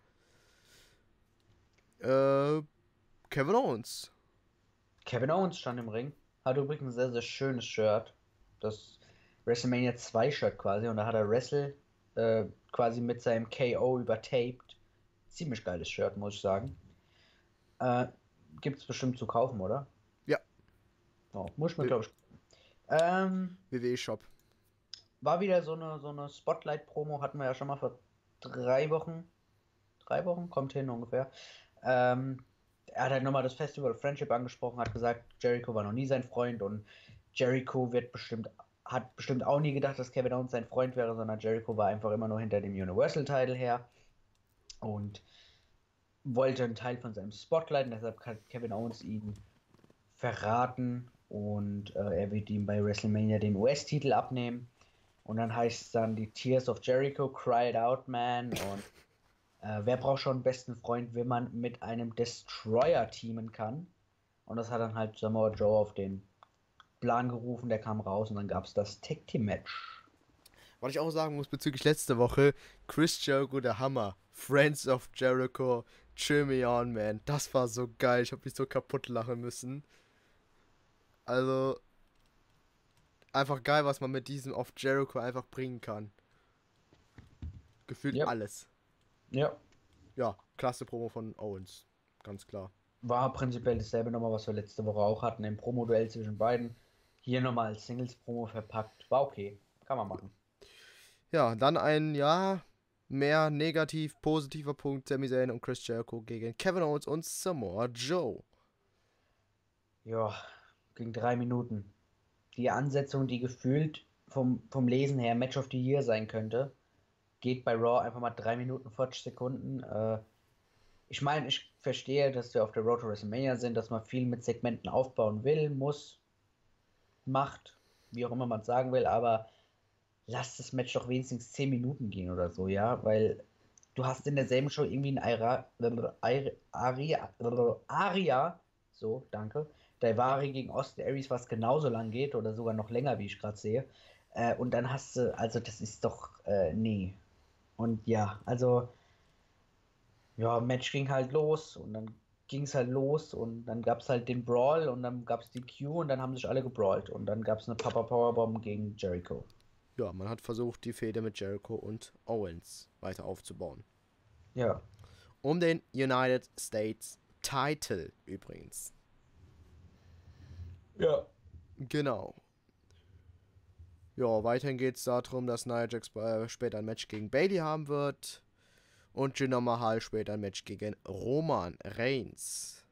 äh, Kevin Owens. Kevin Owens stand im Ring. Hat übrigens ein sehr, sehr schönes Shirt. Das WrestleMania zwei Shirt quasi. Und da hat er Wrestle äh, quasi mit seinem K O übertaped. Ziemlich geiles Shirt, muss ich sagen. Äh, Gibt es bestimmt zu kaufen, oder? Ja. Oh, muss ich mir, W- glaube ich. Ähm, W W E-Shop. war wieder so eine, so eine Spotlight-Promo. Hatten wir ja schon mal vor drei Wochen. Drei Wochen? Kommt hin ungefähr. Ähm, er hat halt nochmal das Festival of Friendship angesprochen, hat gesagt, Jericho war noch nie sein Freund und Jericho wird bestimmt, hat bestimmt auch nie gedacht, dass Kevin Owens sein Freund wäre, sondern Jericho war einfach immer nur hinter dem Universal-Title her und wollte einen Teil von seinem Spotlight und deshalb hat Kevin Owens ihn verraten und äh, er wird ihm bei WrestleMania den U S-Titel abnehmen und dann heißt es dann die Tears of Jericho, Cry It Out Man und Äh, wer braucht schon einen besten Freund, wenn man mit einem Destroyer teamen kann? Und das hat dann halt Samoa Joe auf den Plan gerufen, der kam raus und dann gab es das Tag Team Match. Was ich auch sagen muss bezüglich letzte Woche, Chris Jericho, der Hammer. Friends of Jericho, chill me on, man. Das war so geil. Ich habe mich so kaputt lachen müssen. Also, einfach geil, was man mit diesem of Jericho einfach bringen kann. Gefühlt Ja. alles. Ja. Ja, klasse Promo von Owens. Ganz klar. War prinzipiell dasselbe nochmal, was wir letzte Woche auch hatten, im Promo-Duell zwischen beiden. Hier nochmal als Singles-Promo verpackt. War okay. Kann man machen. Ja, dann ein, ja, mehr negativ, positiver Punkt. Sami Zayn und Chris Jericho gegen Kevin Owens und Samoa Joe. Ja, ging drei Minuten. Die Ansetzung, die gefühlt vom, vom Lesen her Match of the Year sein könnte, geht bei Raw einfach mal drei Minuten vierzig Sekunden. Äh, ich meine, ich verstehe, dass wir auf der Road to WrestleMania sind, dass man viel mit Segmenten aufbauen will, muss, macht, wie auch immer man es sagen will, aber lass das Match doch wenigstens zehn Minuten gehen oder so, ja, weil du hast in derselben Show irgendwie ein Aira, Aria, Aria, so, danke, Daivari gegen Austin Aries, was genauso lang geht oder sogar noch länger, wie ich gerade sehe. Äh, und dann hast du, also das ist doch, äh, nee. Und ja, also, ja, Match ging halt los und dann ging es halt los und dann gab es halt den Brawl und dann gab es die Q und dann haben sich alle gebrawlt und dann gab es eine Papa Powerbomb gegen Jericho. Ja, man hat versucht, die Fehde mit Jericho und Owens weiter aufzubauen. Ja. Um den United States Title übrigens. Ja. Genau. Ja, weiterhin geht es darum, dass Nia Jax äh, später ein Match gegen Bayley haben wird. Und Jinder Mahal später ein Match gegen Roman Reigns.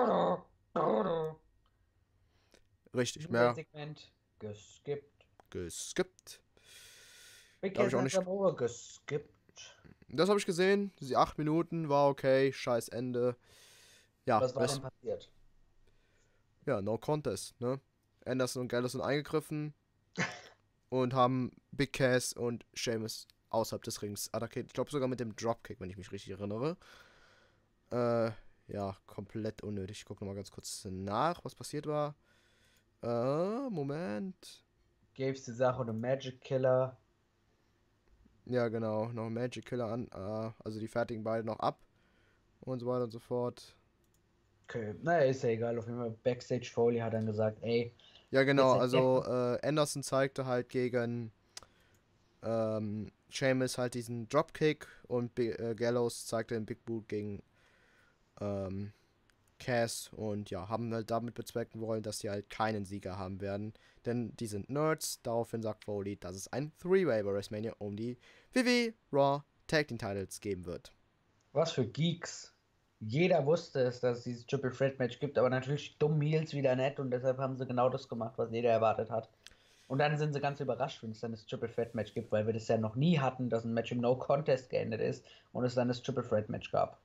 Richtig, mehr Segment geskippt. geskippt. Big Da habe Cass ich auch nicht. Nakamura geskippt. Das habe ich gesehen. Die acht Minuten war okay. Scheiß Ende. Ja, Was war das, denn passiert? ja, no contest, ne? Anderson und Gallows sind eingegriffen und haben Big Cass und Sheamus außerhalb des Rings attackiert. Ich glaube sogar mit dem Dropkick, wenn ich mich richtig erinnere. Äh, ja, komplett unnötig. Ich gucke nochmal ganz kurz nach, was passiert war. Äh, Moment. Gab's die Sache um Magic Killer. Ja, genau. Noch ein Magic Killer an. Äh, also die fertigen beide noch ab. Und so weiter und so fort. Okay, naja, ist ja egal. Auf jeden Fall Backstage Foley hat dann gesagt, ey, Ja, jetzt genau. sind Also äh, Anderson zeigte halt gegen ähm, Sheamus halt diesen Dropkick und B äh, Gallows zeigte den Big Boot gegen ähm, Cass und ja, haben halt damit bezwecken wollen, dass sie halt keinen Sieger haben werden, denn die sind Nerds. Daraufhin sagt Foley, dass es ein Three-Way bei WrestleMania um die W W Raw Tag Team Titles geben wird. was für Geeks. Jeder wusste es, dass es dieses Triple Threat Match gibt, aber natürlich dumm Heels wieder nett und deshalb haben sie genau das gemacht, was jeder erwartet hat. Und dann sind sie ganz überrascht, wenn es dann das Triple Threat Match gibt, weil wir das ja noch nie hatten, dass ein Match im No Contest geendet ist und es dann das Triple Threat Match gab.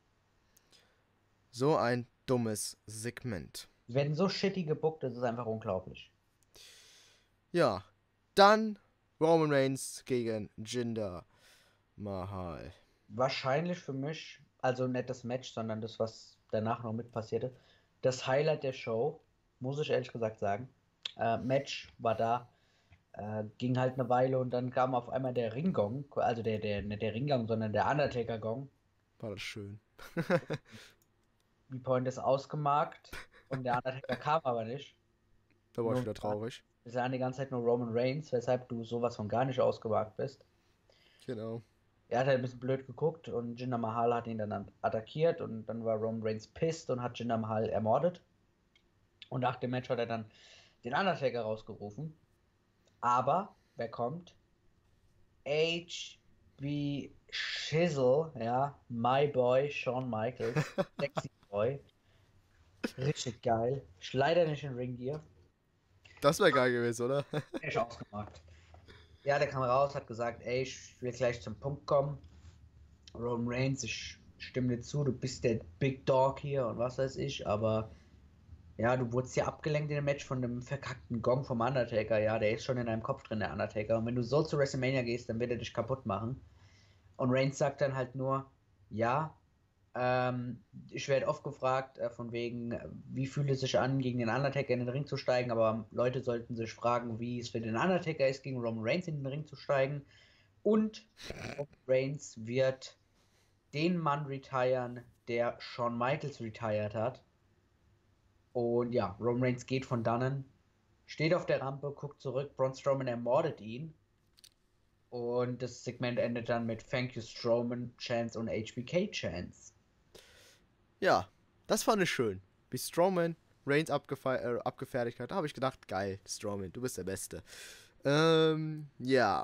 So ein dummes Segment. Die werden so shitty gebuckt, das ist einfach unglaublich. Ja, dann Roman Reigns gegen Jinder Mahal. Wahrscheinlich für mich, also nicht das Match, sondern das, was danach noch mit passierte, das Highlight der Show, muss ich ehrlich gesagt sagen. Äh, Match war da, äh, ging halt eine Weile und dann kam auf einmal der Ringgong, also der, der, nicht der Ringgong, sondern der Undertaker-Gong. War das schön. Die Point ist ausgemarkt und der Undertaker kam aber nicht. Da war ich Nur wieder traurig. wir sahen die ganze Zeit nur Roman Reigns, weshalb du sowas von gar nicht ausgemarkt bist. Genau. Er hat halt ein bisschen blöd geguckt und Jinder Mahal hat ihn dann attackiert und dann war Roman Reigns pissed und hat Jinder Mahal ermordet. Und nach dem Match hat er dann den Undertaker rausgerufen. Aber, wer kommt? H B Shizzle, ja, my boy, Shawn Michaels, sexy boy. Richtig geil. Ist leider nicht in Ringgear. Das wäre geil gewesen, oder? Ist ausgemacht. Ja, der kam raus, hat gesagt, ey, ich will gleich zum Punkt kommen. Roman Reigns, ich stimme dir zu, du bist der Big Dog hier und was weiß ich, aber ja, du wurdest ja abgelenkt in dem Match von dem verkackten Gong vom Undertaker, ja, der ist schon in deinem Kopf drin, der Undertaker. Und wenn du so zu WrestleMania gehst, dann wird er dich kaputt machen. Und Reigns sagt dann halt nur, ja, ähm, ich werde oft gefragt, äh, von wegen, äh, wie fühlt es sich an, gegen den Undertaker in den Ring zu steigen, aber Leute sollten sich fragen, wie es für den Undertaker ist, gegen Roman Reigns in den Ring zu steigen. Und Roman Reigns wird den Mann retiren, der Shawn Michaels retired hat. Und ja, Roman Reigns geht von dannen, steht auf der Rampe, guckt zurück, Braun Strowman ermordet ihn. Und das Segment endet dann mit Thank you Strowman, Chance und H B K Chance. Ja, das fand ich schön. Wie Strowman Reigns abgefe äh, abgefertigt hat, da habe ich gedacht, geil, Strowman, du bist der Beste. Ähm, ja.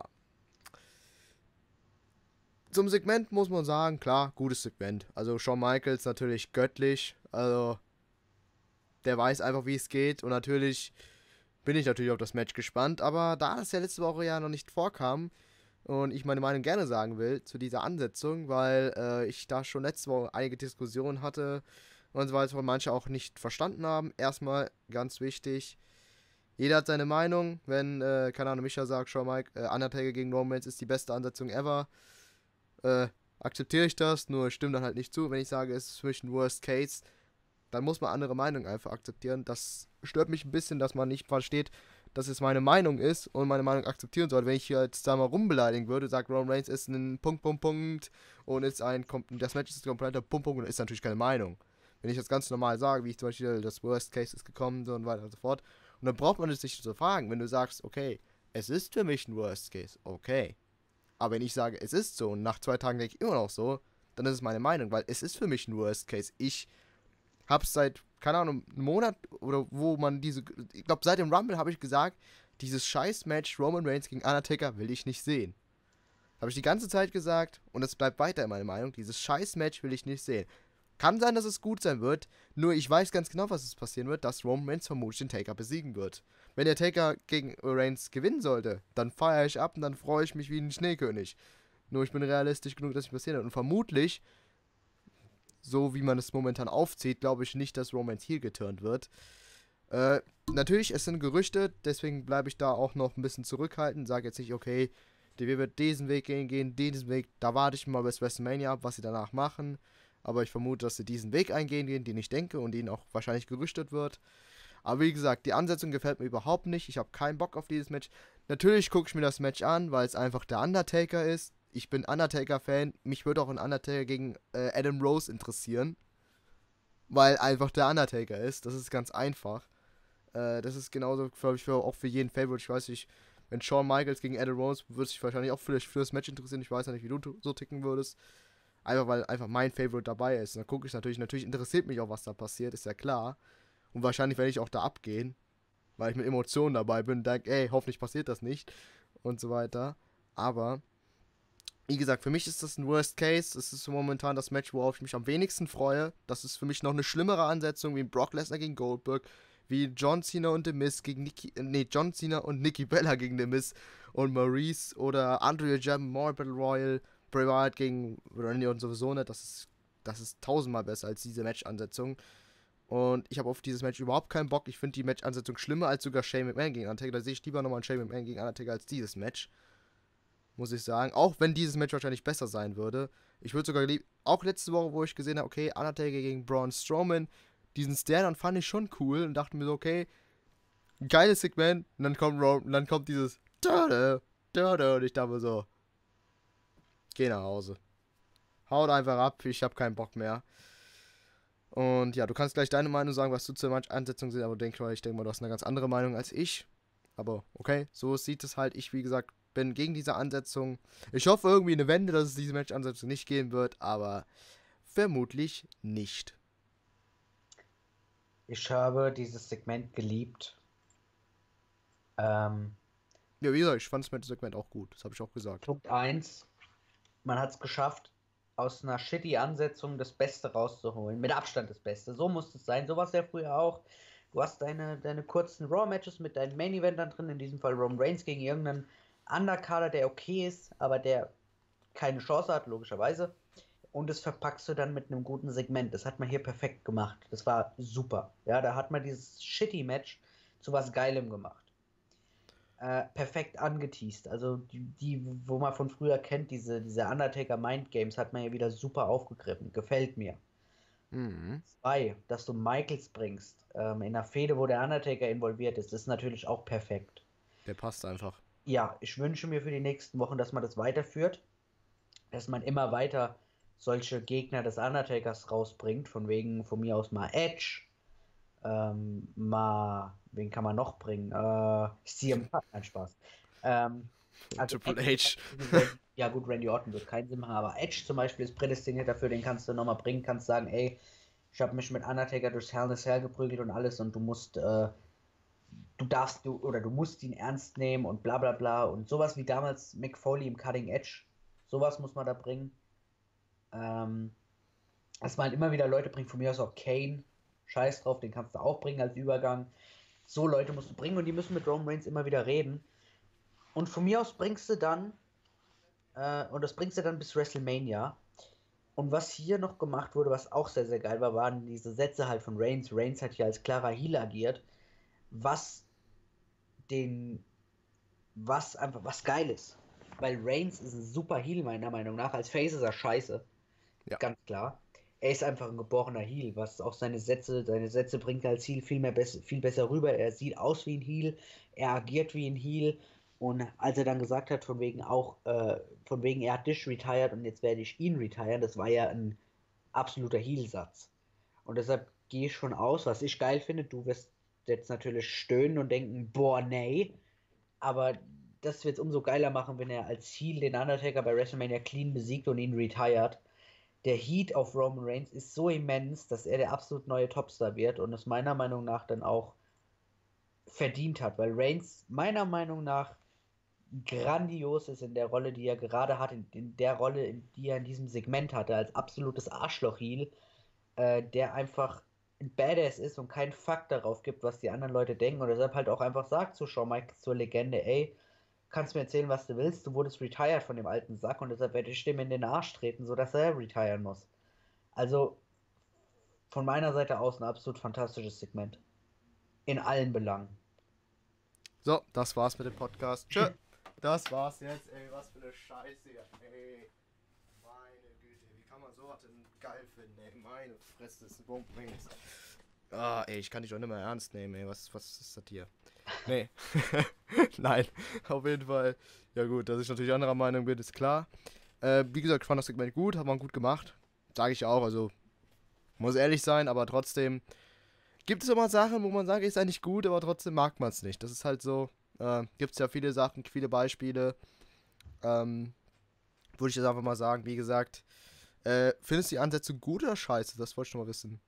Zum Segment muss man sagen, klar, gutes Segment. Also Shawn Michaels natürlich göttlich. Also, der weiß einfach, wie es geht. Und natürlich bin ich natürlich auf das Match gespannt. Aber da das ja letzte Woche ja noch nicht vorkam und ich meine Meinung gerne sagen will zu dieser Ansetzung, weil äh, ich da schon letzte Woche einige Diskussionen hatte und so weiter, manche auch nicht verstanden haben. Erstmal ganz wichtig, jeder hat seine Meinung. Wenn, äh, keine Ahnung, Micha sagt, Shawn Mike, äh, Undertaker gegen Roman Reigns ist die beste Ansetzung ever, äh, akzeptiere ich das, nur stimmt dann halt nicht zu. Wenn ich sage, es ist für mich ein Worst Case, dann muss man andere Meinungen einfach akzeptieren. Das stört mich ein bisschen, dass man nicht versteht, dass es meine Meinung ist und meine Meinung akzeptieren soll. Wenn ich jetzt da mal rumbeleidigen würde, sagt Roman Reigns ist ein Punkt, Punkt, Punkt und ist ein, das Match ist ein kompletter Punkt, Punkt und ist natürlich keine Meinung. Wenn ich das ganz normal sage, wie ich zum Beispiel, das Worst Case ist gekommen so und weiter und so fort. Und dann braucht man es sich zu fragen, wenn du sagst, okay, es ist für mich ein Worst Case, okay. Aber wenn ich sage, es ist so und nach zwei Tagen denke ich immer noch so, dann ist es meine Meinung, weil es ist für mich ein Worst Case. Ich hab's seit, keine Ahnung, einem Monat oder wo man diese, ich glaube seit dem Rumble habe ich gesagt, dieses scheiß Match Roman Reigns gegen Undertaker will ich nicht sehen. Habe ich die ganze Zeit gesagt und es bleibt weiter meine Meinung, dieses scheiß Match will ich nicht sehen. Kann sein, dass es gut sein wird, nur ich weiß ganz genau, was es passieren wird, dass Roman Reigns vermutlich den Taker besiegen wird. Wenn der Taker gegen Reigns gewinnen sollte, dann feiere ich ab und dann freue ich mich wie ein Schneekönig. Nur ich bin realistisch genug, dass es passieren wird. Und vermutlich, so wie man es momentan aufzieht, glaube ich nicht, dass Roman Heel geturnt wird. Äh, natürlich, es sind Gerüchte, deswegen bleibe ich da auch noch ein bisschen zurückhaltend. Sage jetzt nicht, okay, D W wird diesen Weg gehen, gehen, diesen Weg. Da warte ich mal bis WrestleMania ab, was sie danach machen. Aber ich vermute, dass sie diesen Weg eingehen gehen, den ich denke und den auch wahrscheinlich gerüchtet wird. Aber wie gesagt, die Ansetzung gefällt mir überhaupt nicht. Ich habe keinen Bock auf dieses Match. Natürlich gucke ich mir das Match an, weil es einfach der Undertaker ist. Ich bin Undertaker-Fan. Mich würde auch ein Undertaker gegen äh, Adam Rose interessieren. Weil einfach der Undertaker ist. Das ist ganz einfach. Äh, das ist genauso, glaube ich, für, auch für jeden Favorite. Ich weiß nicht, wenn Shawn Michaels gegen Adam Rose, würde sich wahrscheinlich auch vielleicht für das Match interessieren. Ich weiß ja nicht, wie du so ticken würdest. Einfach weil einfach mein Favorite dabei ist. Und dann gucke ich natürlich, natürlich interessiert mich auch, was da passiert, ist ja klar. Und wahrscheinlich werde ich auch da abgehen, weil ich mit Emotionen dabei bin und denke, ey, hoffentlich passiert das nicht und so weiter. Aber, wie gesagt, für mich ist das ein Worst Case. Es ist momentan das Match, worauf ich mich am wenigsten freue. Das ist für mich noch eine schlimmere Ansetzung wie Brock Lesnar gegen Goldberg, wie John Cena und The Miz gegen Nikki, äh, nee, John Cena und Nikki Bella gegen The Miz und Maurice oder Andrea Jam, More Battle Royal, Bray Wyatt gegen Randy und sowieso nicht. Das ist, das ist tausendmal besser als diese Match-Ansetzung. Und ich habe auf dieses Match überhaupt keinen Bock. Ich finde die Match-Ansetzung schlimmer als sogar Shane McMahon gegen Undertaker. Da sehe ich lieber nochmal einen Shane McMahon gegen Undertaker als dieses Match. Muss ich sagen. Auch wenn dieses Match wahrscheinlich besser sein würde. Ich würde sogar lieb. Auch letzte Woche, wo ich gesehen habe, okay, Undertaker gegen Braun Strowman. Diesen Stare-Down fand ich schon cool und dachte mir so, okay, geiles Segment. Und dann kommt, Ro- und dann kommt dieses Döde, Döde. Und ich dachte mir so, geh nach Hause. Haut einfach ab, ich habe keinen Bock mehr. Und ja, du kannst gleich deine Meinung sagen, was du zur Ansetzung siehst, aber denk mal, ich denke mal, du hast eine ganz andere Meinung als ich. Aber okay, so sieht es halt. Ich, wie gesagt, bin gegen diese Ansetzung. Ich hoffe irgendwie eine Wende, dass es diese Match-Ansetzung nicht geben wird, aber vermutlich nicht. Ich habe dieses Segment geliebt. Ähm, Ja, wie gesagt, ich fand das Match-Segment auch gut. Das habe ich auch gesagt. Punkt eins. Man hat es geschafft, aus einer shitty Ansetzung das Beste rauszuholen. Mit Abstand das Beste. So muss es sein. So war es ja früher auch. Du hast deine, deine kurzen Raw-Matches mit deinen Main-Eventern drin. In diesem Fall Roman Reigns gegen irgendeinen Undercarder, der okay ist, aber der keine Chance hat, logischerweise. Und das verpackst du dann mit einem guten Segment. Das hat man hier perfekt gemacht. Das war super. Ja, da hat man dieses shitty Match zu was Geilem gemacht. Äh, perfekt angeteased. Also die, die, wo man von früher kennt, diese, diese Undertaker Mind Games, hat man ja wieder super aufgegriffen. Gefällt mir. Mhm. Zwei, dass du Michaels bringst, ähm, in einer Fehde, wo der Undertaker involviert ist, ist natürlich auch perfekt. Der passt einfach. Ja, ich wünsche mir für die nächsten Wochen, dass man das weiterführt, dass man immer weiter solche Gegner des Undertakers rausbringt, von wegen von mir aus mal Edge, ähm, mal, wen kann man noch bringen? Äh, C M Punk, nein, Spaß. Ähm, Also Triple Edge, H. ja gut, Randy Orton wird keinen Sinn machen, aber Edge zum Beispiel ist prädestiniert dafür, den kannst du nochmal bringen, kannst sagen, ey, ich habe mich mit Undertaker durchs Hell in a Cell geprügelt und alles und du musst, äh, du darfst, du, oder du musst ihn ernst nehmen und bla bla bla und sowas wie damals Mick Foley im Cutting Edge, sowas muss man da bringen. Ähm, dass man halt immer wieder Leute bringt, von mir aus auch Kane, scheiß drauf, den kannst du auch bringen als Übergang. So Leute musst du bringen und die müssen mit Roman Reigns immer wieder reden. Und von mir aus bringst du dann, äh, und das bringst du dann bis WrestleMania. Und was hier noch gemacht wurde, was auch sehr, sehr geil war, waren diese Sätze halt von Reigns. Reigns hat hier als klarer Heel agiert, was den, was einfach, was geil ist. Weil Reigns ist ein super Heel, meiner Meinung nach. Als Face ist er scheiße. Ja. Ganz klar. Er ist einfach ein geborener Heel, was auch seine Sätze, seine Sätze bringt er als Heel viel mehr bess- viel besser rüber. Er sieht aus wie ein Heel, er agiert wie ein Heel. Und als er dann gesagt hat, von wegen auch, äh, von wegen, er hat dich retired und jetzt werde ich ihn retiren, das war ja ein absoluter Heel-Satz. Und deshalb gehe ich schon aus, was ich geil finde. Du wirst jetzt natürlich stöhnen und denken, boah, nee. Aber das wird es umso geiler machen, wenn er als Heel den Undertaker bei WrestleMania clean besiegt und ihn retired. Der Heat auf Roman Reigns ist so immens, dass er der absolut neue Topstar wird und es meiner Meinung nach dann auch verdient hat, weil Reigns meiner Meinung nach grandios ist in der Rolle, die er gerade hat, in, in der Rolle, in, die er in diesem Segment hatte, als absolutes Arschloch-Heel, äh, der einfach ein Badass ist und keinen Fuck darauf gibt, was die anderen Leute denken und deshalb halt auch einfach sagt zu Shawn Michaels, zur Legende, ey, kannst mir erzählen, was du willst, du wurdest retired von dem alten Sack und deshalb werde ich dem in den Arsch treten, sodass er retiren muss. Also von meiner Seite aus ein absolut fantastisches Segment. In allen Belangen. So, das war's mit dem Podcast. Tschö. Das war's jetzt, ey. Was für eine Scheiße, ey. Meine Güte, wie kann man sowas denn geil finden, ey? Meine Fresse, das ist ein Bombings. Ah, ey, ich kann dich doch nicht mehr ernst nehmen, ey. Was, was ist das hier? Nee. Nein, auf jeden Fall. Ja gut, dass ich natürlich anderer Meinung bin, ist klar. Äh, wie gesagt, ich fand das Segment gut, hat man gut gemacht. Sage ich auch, also muss ehrlich sein, aber trotzdem gibt es immer Sachen, wo man sagt, ist eigentlich gut, aber trotzdem mag man es nicht. Das ist halt so, äh, gibt es ja viele Sachen, viele Beispiele. Ähm, würde ich jetzt einfach mal sagen, wie gesagt, äh, findest du die Ansätze gut oder scheiße? Das wollte ich schon mal wissen.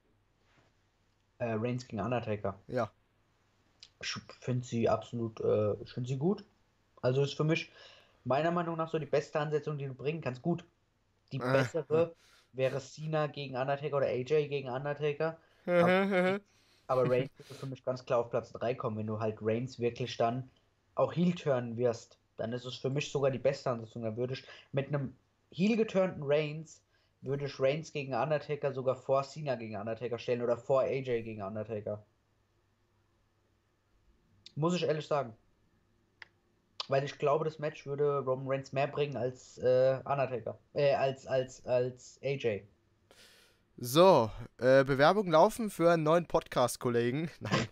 Äh, Reigns gegen Undertaker. Ja. Ich finde sie absolut, äh, ich finde sie gut. Also ist für mich meiner Meinung nach so die beste Ansetzung, die du bringen kannst. Gut, die Äh, bessere wäre Cena gegen Undertaker oder A J gegen Undertaker. Aber, aber Reigns würde für mich ganz klar auf Platz drei kommen, wenn du halt Reigns wirklich dann auch Heel turnen wirst. Dann ist es für mich sogar die beste Ansetzung. Dann würde ich mit einem Heel geturnten Reigns würde ich Reigns gegen Undertaker sogar vor Cena gegen Undertaker stellen oder vor A J gegen Undertaker. Muss ich ehrlich sagen. Weil ich glaube, das Match würde Roman Reigns mehr bringen als äh, Undertaker. Äh, als, als, als A J. So, äh, Bewerbungen laufen für einen neuen Podcast-Kollegen. Nein.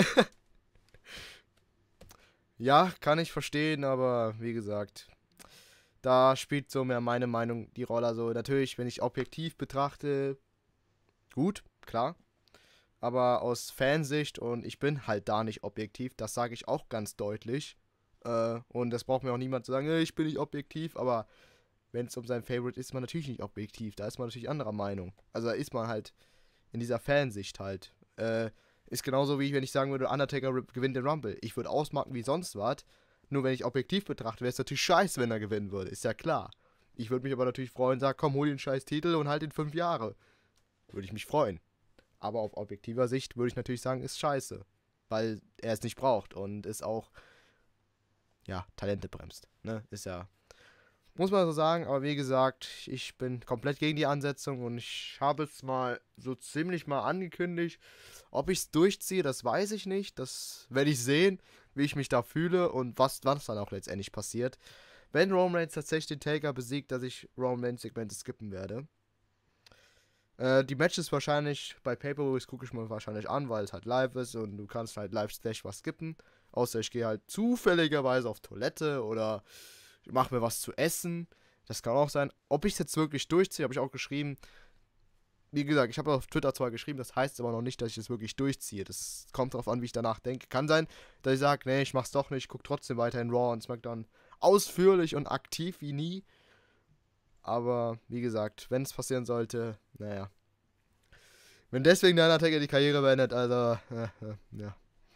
Ja, kann ich verstehen, aber wie gesagt, da spielt so mehr meine Meinung die Rolle. Also natürlich, wenn ich objektiv betrachte, gut, klar. Aber aus Fansicht, und ich bin halt da nicht objektiv, das sage ich auch ganz deutlich. Äh, und das braucht mir auch niemand zu sagen, "Äh, ich bin nicht objektiv", aber wenn es um sein Favorite ist, ist man natürlich nicht objektiv. Da ist man natürlich anderer Meinung. Also da ist man halt in dieser Fansicht halt. Äh, ist genauso wie wenn ich sagen würde, Undertaker gewinnt den Rumble. Ich würde ausmarken wie sonst was. Nur wenn ich objektiv betrachte, wäre es natürlich scheiße, wenn er gewinnen würde. Ist ja klar. Ich würde mich aber natürlich freuen und sagen, komm, hol den scheiß Titel und halt in fünf Jahre. Würde ich mich freuen. Aber auf objektiver Sicht würde ich natürlich sagen, ist scheiße. Weil er es nicht braucht und es auch, ja, Talente bremst. Ne? Ist ja, muss man so sagen, aber wie gesagt, ich bin komplett gegen die Ansetzung und ich habe es mal so ziemlich mal angekündigt. Ob ich es durchziehe, das weiß ich nicht. Das werde ich sehen, wie ich mich da fühle und was, was dann auch letztendlich passiert. Wenn Roman Reigns tatsächlich den Taker besiegt, dass ich Roman Reigns Segmente skippen werde. Äh, die Matches wahrscheinlich bei Pay-Per-Views gucke ich mir wahrscheinlich an, weil es halt live ist und du kannst halt live slash was skippen. Außer ich gehe halt zufälligerweise auf Toilette oder ich mache mir was zu essen. Das kann auch sein. Ob ich es jetzt wirklich durchziehe, habe ich auch geschrieben. Wie gesagt, ich habe auf Twitter zwar geschrieben, das heißt aber noch nicht, dass ich es wirklich durchziehe. Das kommt darauf an, wie ich danach denke. Kann sein, dass ich sage, nee, ich mach's doch nicht, gucke trotzdem weiter in Raw und SmackDown ausführlich und aktiv wie nie. Aber wie gesagt, wenn es passieren sollte, naja. Wenn deswegen der Undertaker die Karriere beendet, also, äh, äh, ja.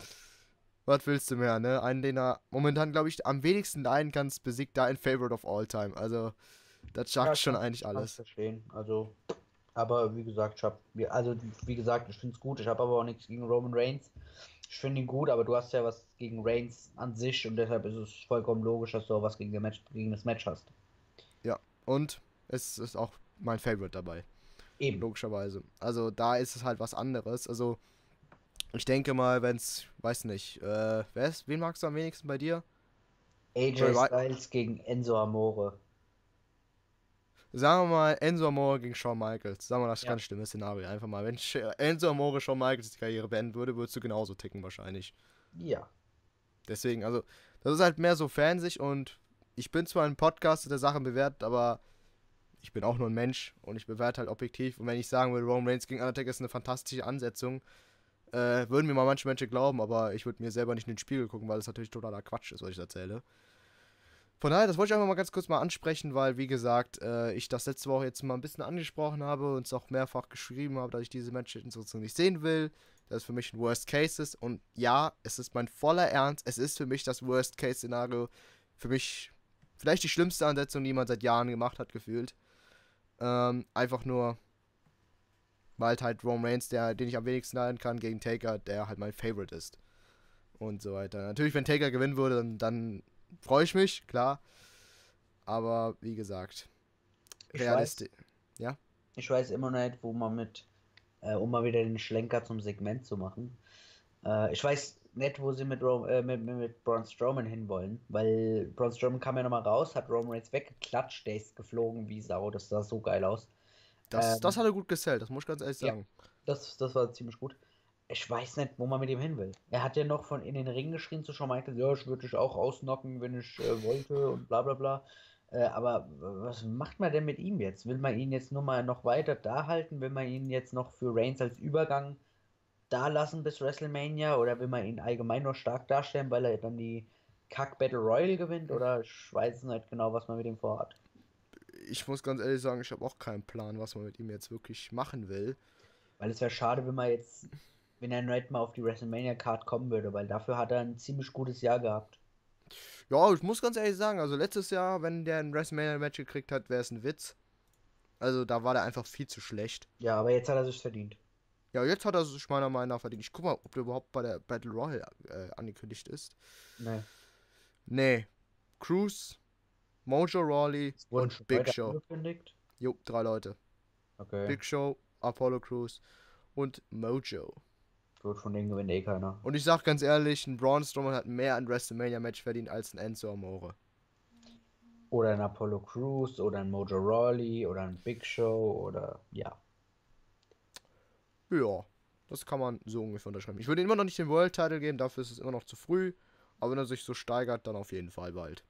Was willst du mehr, ne? Einen, den er momentan, glaube ich, am wenigsten leiden kann, besiegt da ein Favorite of all time. Also, das sagt Ja, schon kann, eigentlich kann ich alles. verstehen. Also, aber wie gesagt, ich hab, mir- also wie gesagt, ich finde es gut. Ich habe aber auch nichts gegen Roman Reigns. Ich finde ihn gut, aber du hast ja was gegen Reigns an sich und deshalb ist es vollkommen logisch, dass du auch was gegen, der Match, gegen das Match hast. Ja, und es ist auch mein Favorite dabei. Eben. Logischerweise. Also, da ist es halt was anderes. Also, ich denke mal, wenn es, weiß nicht, äh, wer ist, wen magst du am wenigsten bei dir? Bray A J Wyatt. Styles gegen Enzo Amore. Sagen wir mal, Enzo Amore gegen Shawn Michaels. Sagen wir das Ja. ganz schlimme Szenario. Einfach mal, wenn Sh- Enzo Amore Shawn Michaels die Karriere beenden würde, würdest du genauso ticken wahrscheinlich. Ja. Deswegen, also, das ist halt mehr so Fansicht und ich bin zwar ein Podcast der Sachen bewertet, aber ich bin auch nur ein Mensch und ich bewerte halt objektiv. Und wenn ich sagen würde, Roman Reigns gegen Undertaker ist eine fantastische Ansetzung, äh, würden mir mal manche Menschen glauben, aber ich würde mir selber nicht in den Spiegel gucken, weil es natürlich totaler Quatsch ist, was ich erzähle. Von daher, das wollte ich einfach mal ganz kurz mal ansprechen, weil, wie gesagt, äh, ich das letzte Woche jetzt mal ein bisschen angesprochen habe und es auch mehrfach geschrieben habe, dass ich diese Matches sozusagen nicht sehen will. Das ist für mich ein Worst Case ist. Und ja, es ist mein voller Ernst. Es ist für mich das Worst Case Szenario. Für mich vielleicht die schlimmste Ansetzung, die man seit Jahren gemacht hat, gefühlt. Ähm, einfach nur, weil halt Roman Reigns, der, den ich am wenigsten leiden kann, gegen Taker, der halt mein Favorite ist. Und so weiter. Natürlich, wenn Taker gewinnen würde, dann, dann freue ich mich, klar. Aber wie gesagt, Ich weiß, realistisch. Ja? ich weiß immer noch nicht, wo man mit, äh, um mal wieder den Schlenker zum Segment zu machen. Äh, ich weiß nicht, wo sie mit, Ro äh, mit, mit, mit Braun Strowman hinwollen, weil Braun Strowman kam ja nochmal raus, hat Roman Reigns weggeklatscht, der ist geflogen wie Sau, das sah so geil aus. Das, das Ähm, hat er gut gesellt, das muss ich ganz ehrlich ja, sagen. das, das war ziemlich gut. Ich weiß nicht, wo man mit ihm hin will. Er hat ja noch von in den Ring geschrien zu Shawn Michaels, ja, ich würde dich auch ausnocken, wenn ich äh, wollte und bla bla bla. Äh, aber was macht man denn mit ihm jetzt? Will man ihn jetzt nur mal noch weiter da halten? Will man ihn jetzt noch für Reigns als Übergang da lassen bis WrestleMania? Oder will man ihn allgemein nur stark darstellen, weil er dann die Kack Battle Royal gewinnt? Oder ich weiß nicht genau, was man mit ihm vorhat. Ich muss ganz ehrlich sagen, ich habe auch keinen Plan, was man mit ihm jetzt wirklich machen will. Weil es wäre schade, wenn man jetzt, wenn er nicht mal auf die WrestleMania-Card kommen würde, weil dafür hat er ein ziemlich gutes Jahr gehabt. Ja, ich muss ganz ehrlich sagen, also letztes Jahr, wenn der ein WrestleMania-Match gekriegt hat, wäre es ein Witz. Also da war der einfach viel zu schlecht. Ja, aber jetzt hat er sich verdient. Ja, jetzt hat er sich meiner Meinung nach verdient. Ich guck mal, ob der überhaupt bei der Battle Royale äh, angekündigt ist. Ne. Nee. Cruz, Mojo Rawley Es wurden und schon Big Leute Show. angekündigt. Jo, drei Leute. Okay. Big Show, Apollo Crews und Mojo. Gut, von denen gewinnt eh keiner. Und ich sag ganz ehrlich, ein Braun Strowman hat mehr ein WrestleMania-Match verdient als ein Enzo Amore. Oder ein Apollo Crews oder ein Mojo Rawley oder ein Big Show oder ja. Ja, das kann man so ungefähr unterschreiben. Ich würde ihm immer noch nicht den World Title geben, dafür ist es immer noch zu früh. Aber wenn er sich so steigert, dann auf jeden Fall bald.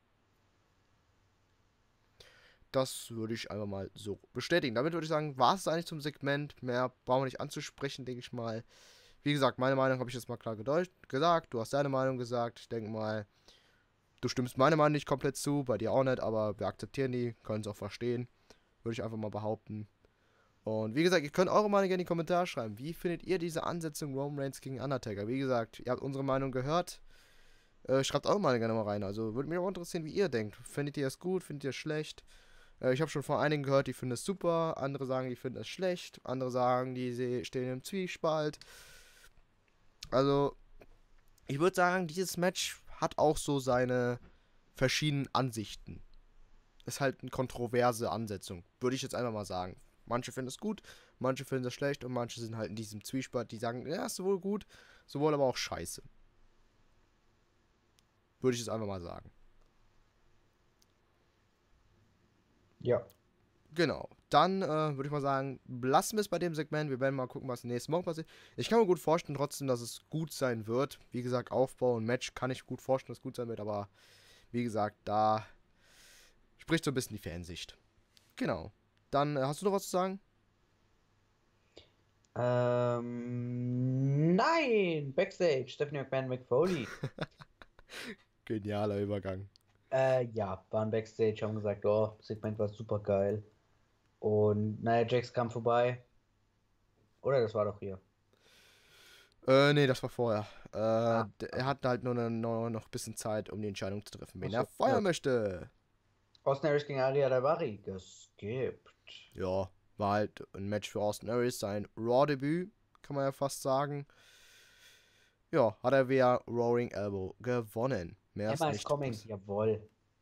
Das würde ich einfach mal so bestätigen. Damit würde ich sagen, war es eigentlich zum Segment. Mehr brauchen wir nicht anzusprechen, denke ich mal. Wie gesagt, meine Meinung habe ich jetzt mal klar gesagt. Du hast deine Meinung gesagt. Ich denke mal, du stimmst meine Meinung nicht komplett zu, bei dir auch nicht, aber wir akzeptieren die, können es auch verstehen. Würde ich einfach mal behaupten. Und wie gesagt, ihr könnt eure Meinung gerne in die Kommentare schreiben. Wie findet ihr diese Ansetzung Roman Reigns gegen Undertaker? Wie gesagt, ihr habt unsere Meinung gehört. Äh, schreibt eure Meinung gerne mal rein. Also würde mich auch interessieren, wie ihr denkt. Findet ihr es gut? Findet ihr es schlecht? Äh, ich habe schon von einigen gehört, die finden es super. Andere sagen, die finden es schlecht. Andere sagen, die stehen im Zwiespalt. Also, ich würde sagen, dieses Match hat auch so seine verschiedenen Ansichten. Ist halt eine kontroverse Ansetzung, würde ich jetzt einfach mal sagen. Manche finden es gut, manche finden es schlecht und manche sind halt in diesem Zwiespalt, die sagen, ja, ist sowohl gut, sowohl aber auch scheiße. Würde ich jetzt einfach mal sagen. Ja. Genau. Dann äh, würde ich mal sagen, lassen wir es bei dem Segment. Wir werden mal gucken, was nächste Woche passiert. Ich kann mir gut vorstellen trotzdem, dass es gut sein wird. Wie gesagt, Aufbau und Match kann ich gut vorstellen, dass es gut sein wird. Aber wie gesagt, da spricht so ein bisschen die Fansicht. Genau. Dann äh, hast du noch was zu sagen? Ähm, nein! Backstage, Stephanie McMahon McFoley. Genialer Übergang. Äh, ja, waren Backstage, haben gesagt, oh, das Segment war super geil. Und naja, Jax kam vorbei. Oder das war doch hier. Äh, nee, das war vorher. Äh, Ah, d- er hat halt nur, nur noch ein bisschen Zeit, um die Entscheidung zu treffen, wen er achso. feuern Ja. möchte. Austin Aries gegen Ariya Daivari geskippt. Ja, war halt ein Match für Austin Aries, sein Raw-Debüt, kann man ja fast sagen. Ja, hat er via Roaring Elbow gewonnen. Mehr ist Emma is nicht coming, passiert. jawohl.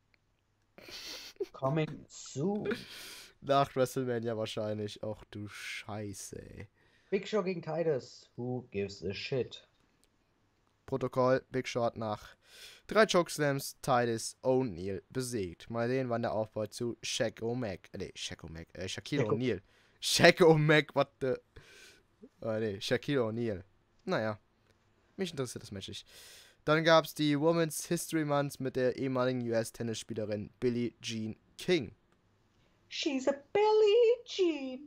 Coming soon. Nach WrestleMania wahrscheinlich. Ach du Scheiße, ey. Big Show gegen Titus. Who gives a shit? Protokoll, Big Shot nach drei Chokeslams, Titus O'Neil besiegt. Mal sehen, wann der Aufbau zu Shaq O'Mac, äh, nee, Shaq O'Mac, äh, Shaquille Shaq O- O'Neal. Shaq O'Mac, what the, äh, nee, Shaquille O'Neal. Naja, mich interessiert das Match nicht. Dann gab es die Women's History Month mit der ehemaligen U S-Tennisspielerin Billie Jean King. She's a Billie Jean.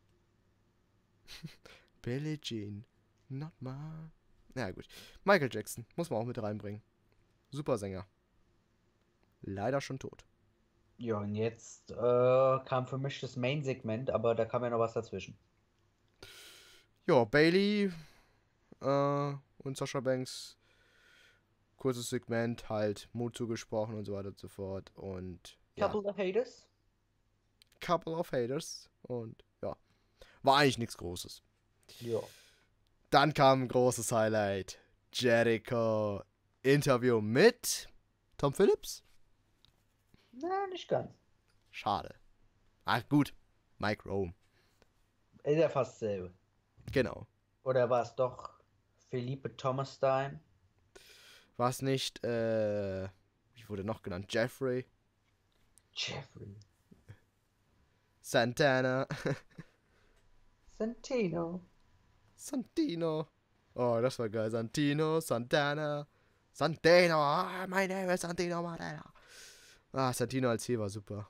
Billie Jean, not my... Na ja, gut. Michael Jackson, muss man auch mit reinbringen. Super Sänger. Leider schon tot. Ja, und jetzt äh, kam für mich das Main-Segment, aber da kam ja noch was dazwischen. Ja, Bailey äh, und Sasha Banks. Kurzes Segment, halt Mut zugesprochen und so weiter und so fort. Und ja, Couple of Haters. Couple of Haters. Und ja, war eigentlich nichts Großes. Ja. Dann kam ein großes Highlight. Jericho Interview mit Tom Phillips. Na, nicht ganz. Schade. Ach gut, Mike Rome. Ist ja fast dasselbe. Genau. Oder war es doch Felipe Thomas-Stein? War es nicht, äh, wie wurde noch genannt? Jeffrey Jeffrey. Santana. Santino. Santino. Oh, das war geil. Santino, Santana. Santino. Ah, my name is Santino Marella. Ah, Santino als hier war super.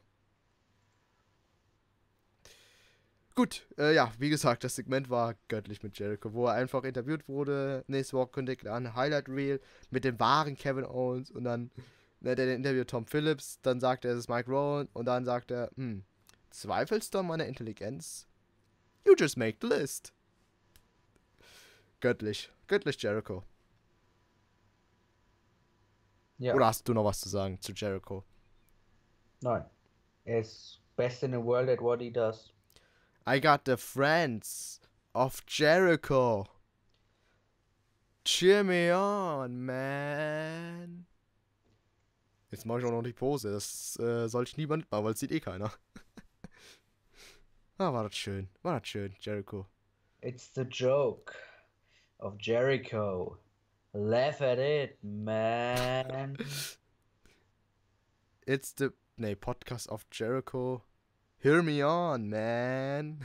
Gut, äh, ja, wie gesagt, das Segment war göttlich mit Jericho, wo er einfach interviewt wurde. Nächste Woche kündigt er an Highlight Reel mit dem wahren Kevin Owens und dann ne, der interviewt Tom Phillips, dann sagt er, es ist Mike Rowan und dann sagt er, hm, zweifelst du an meiner Intelligenz? You just make the list. Göttlich, göttlich Jericho. Ja. Oder hast du noch was zu sagen zu Jericho? Nein. Er ist best in the world at what he does. I got the friends of Jericho. Cheer me on, man. Jetzt mache ich auch noch die Pose. Das äh, soll ich niemand machen, weil es sieht eh keiner. Ah, war das schön. War das schön, Jericho. It's the joke of Jericho. Laugh at it, man. It's the, nee, Podcast of Jericho. Hear me on, man.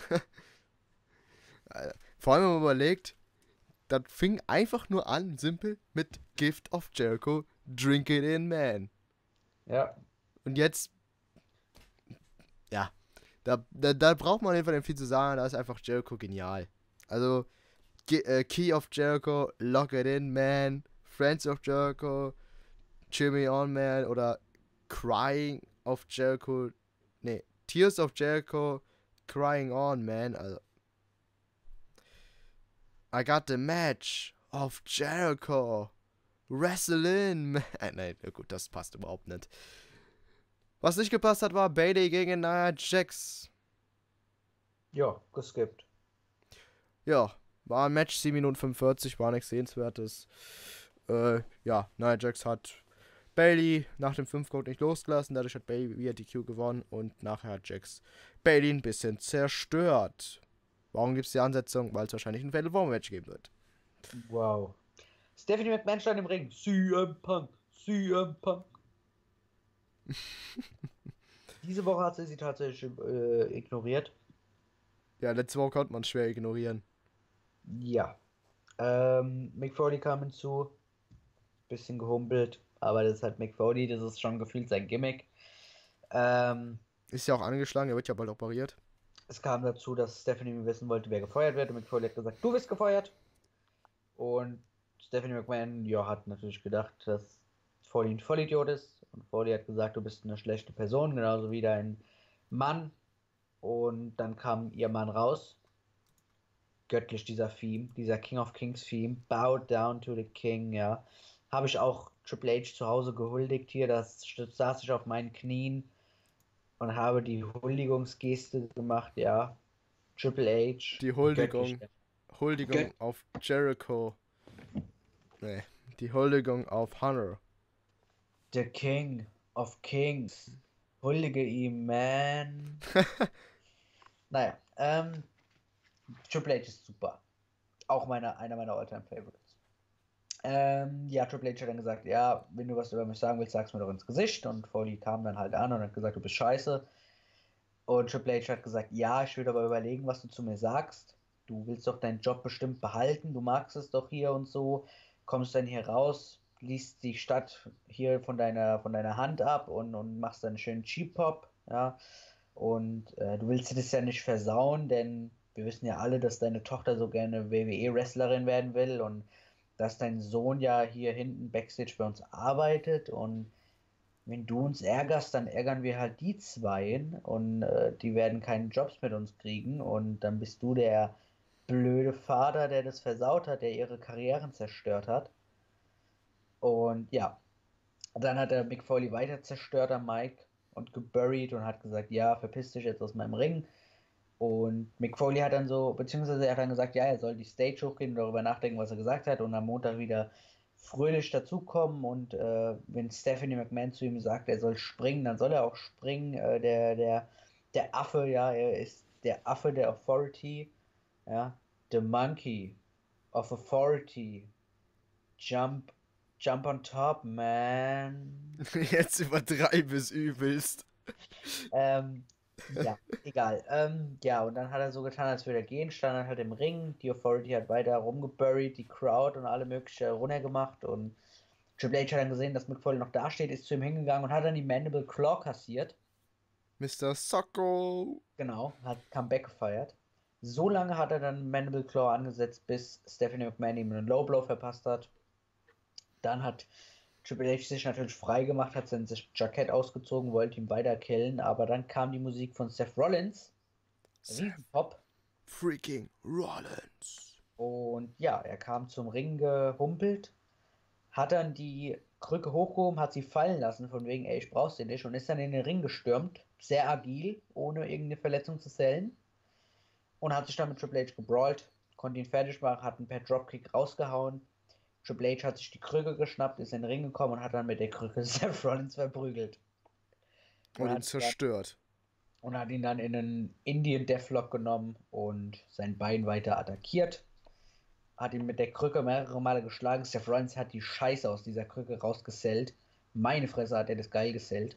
Vor allem, wenn man überlegt, das fing einfach nur an, simpel, mit Gift of Jericho, Drink it in, man. Ja. Und jetzt, ja, da, da, da braucht man einfach nicht viel zu sagen, da ist einfach Jericho genial. Also, Ge äh, Key of Jericho, Lock it in, man, Friends of Jericho, Cheer me on, man, oder Crying of Jericho, nee, Tears of Jericho, Crying on, man, also. I got the match of Jericho, Wrestle in, man. Nein, gut, das passt überhaupt nicht. Was nicht gepasst hat, war Bailey gegen Nia Jax. Ja, geskippt. Ja, war ein Match, sieben Minuten fünfundvierzig, war nichts Sehenswertes. Äh, ja, Nia Jax hat Bailey nach dem fünf Code nicht losgelassen, dadurch hat Bailey via D Q gewonnen und nachher hat Jax Bailey ein bisschen zerstört. Warum gibt es die Ansetzung? Weil es wahrscheinlich ein Fatal Four Match geben wird. Wow. Stephanie McMahon stand im Ring. C M Punk. C M Punk. Diese Woche hat sie sie tatsächlich äh, ignoriert. Ja, letzte Woche konnte man schwer ignorieren. Ja. Ähm, Mick Foley kam hinzu. Bisschen gehumpelt. Aber das ist halt Mick Foley. Das ist schon gefühlt sein Gimmick. Ähm, Ist ja auch angeschlagen, er wird ja bald operiert. es kam dazu, dass Stephanie wissen wollte, wer gefeuert wird. Und Mick Foley hat gesagt, du wirst gefeuert. Und Stephanie McMahon, ja, hat natürlich gedacht, dass Foley ein Vollidiot ist. Und Foley hat gesagt, du bist eine schlechte Person, genauso wie dein Mann. Und dann kam ihr Mann raus. Göttlich dieser Theme, dieser King of Kings Theme. Bow down to the King, ja. Habe ich auch Triple H zu Hause gehuldigt hier. Das saß ich auf meinen Knien und habe die Huldigungsgeste gemacht, ja. Triple H. Die Huldigung. Huldigung Gött auf Jericho. Nee, die Huldigung auf Hunter. The King of Kings. Huldige ihm, man. Naja, ähm, Triple H ist super. Auch meine, einer meiner All-Time Favorites. Ähm, ja, Triple H hat dann gesagt, ja, wenn du was über mich sagen willst, sag's mir doch ins Gesicht. Und Foley kam dann halt an und hat gesagt, du bist scheiße. Und Triple H hat gesagt, ja, ich würde aber überlegen, was du zu mir sagst. Du willst doch deinen Job bestimmt behalten, du magst es doch hier und so. Kommst dann hier raus, liest die Stadt hier von deiner, von deiner Hand ab und, und machst dann einen schönen Cheap-Pop, ja. Und äh, du willst dir das ja nicht versauen, denn wir wissen ja alle, dass deine Tochter so gerne W W E-Wrestlerin werden will und dass dein Sohn ja hier hinten Backstage bei uns arbeitet und wenn du uns ärgerst, dann ärgern wir halt die Zweien und äh, die werden keine Jobs mit uns kriegen und dann bist du der blöde Vater, der das versaut hat, der ihre Karrieren zerstört hat. Und ja, dann hat er Mick Foley weiter zerstört am Mike und geburied und hat gesagt, ja, verpiss dich jetzt aus meinem Ring. Und Mick Foley hat dann so, beziehungsweise er hat dann gesagt, ja, er soll die Stage hochgehen und darüber nachdenken, was er gesagt hat und am Montag wieder fröhlich dazukommen und äh, wenn Stephanie McMahon zu ihm sagt, er soll springen, dann soll er auch springen. Äh, der, der, der Affe, ja, er ist der Affe der Authority, ja, the monkey of authority, jump, jump on top, man. Jetzt übertreibe es übelst. Ähm, ja, egal. Ähm, ja, und dann hat er so getan, als würde er gehen, stand dann halt im Ring. Die Authority hat weiter rumgeburied, die Crowd und alle mögliche runtergemacht. Und Triple H hat dann gesehen, dass Mick Foley noch da steht, ist zu ihm hingegangen und hat dann die Mandible Claw kassiert. Mister Socko. Genau, hat Comeback gefeiert. So lange hat er dann Mandible Claw angesetzt, bis Stephanie McMahon ihm einen Low Blow verpasst hat. Dann hat Triple H sich natürlich frei gemacht, hat sein Jackett ausgezogen, wollte ihn weiter killen, aber dann kam die Musik von Seth Rollins. Riesenpop. Freaking Rollins. Und ja, er kam zum Ring gehumpelt, hat dann die Krücke hochgehoben, hat sie fallen lassen, von wegen, ey, ich brauch's dir nicht, und ist dann in den Ring gestürmt, sehr agil, ohne irgendeine Verletzung zu sellen, und hat sich dann mit Triple H gebrawlt, konnte ihn fertig machen, hat ihn per Dropkick rausgehauen. Triple H hat sich die Krücke geschnappt, ist in den Ring gekommen und hat dann mit der Krücke Seth Rollins verprügelt. Und, und ihn zerstört. Dann, und hat ihn dann in einen Indian Deathlock genommen und sein Bein weiter attackiert. Hat ihn mit der Krücke mehrere Male geschlagen. Seth Rollins hat die Scheiße aus dieser Krücke rausgesellt. Meine Fresse hat er das geil gesellt.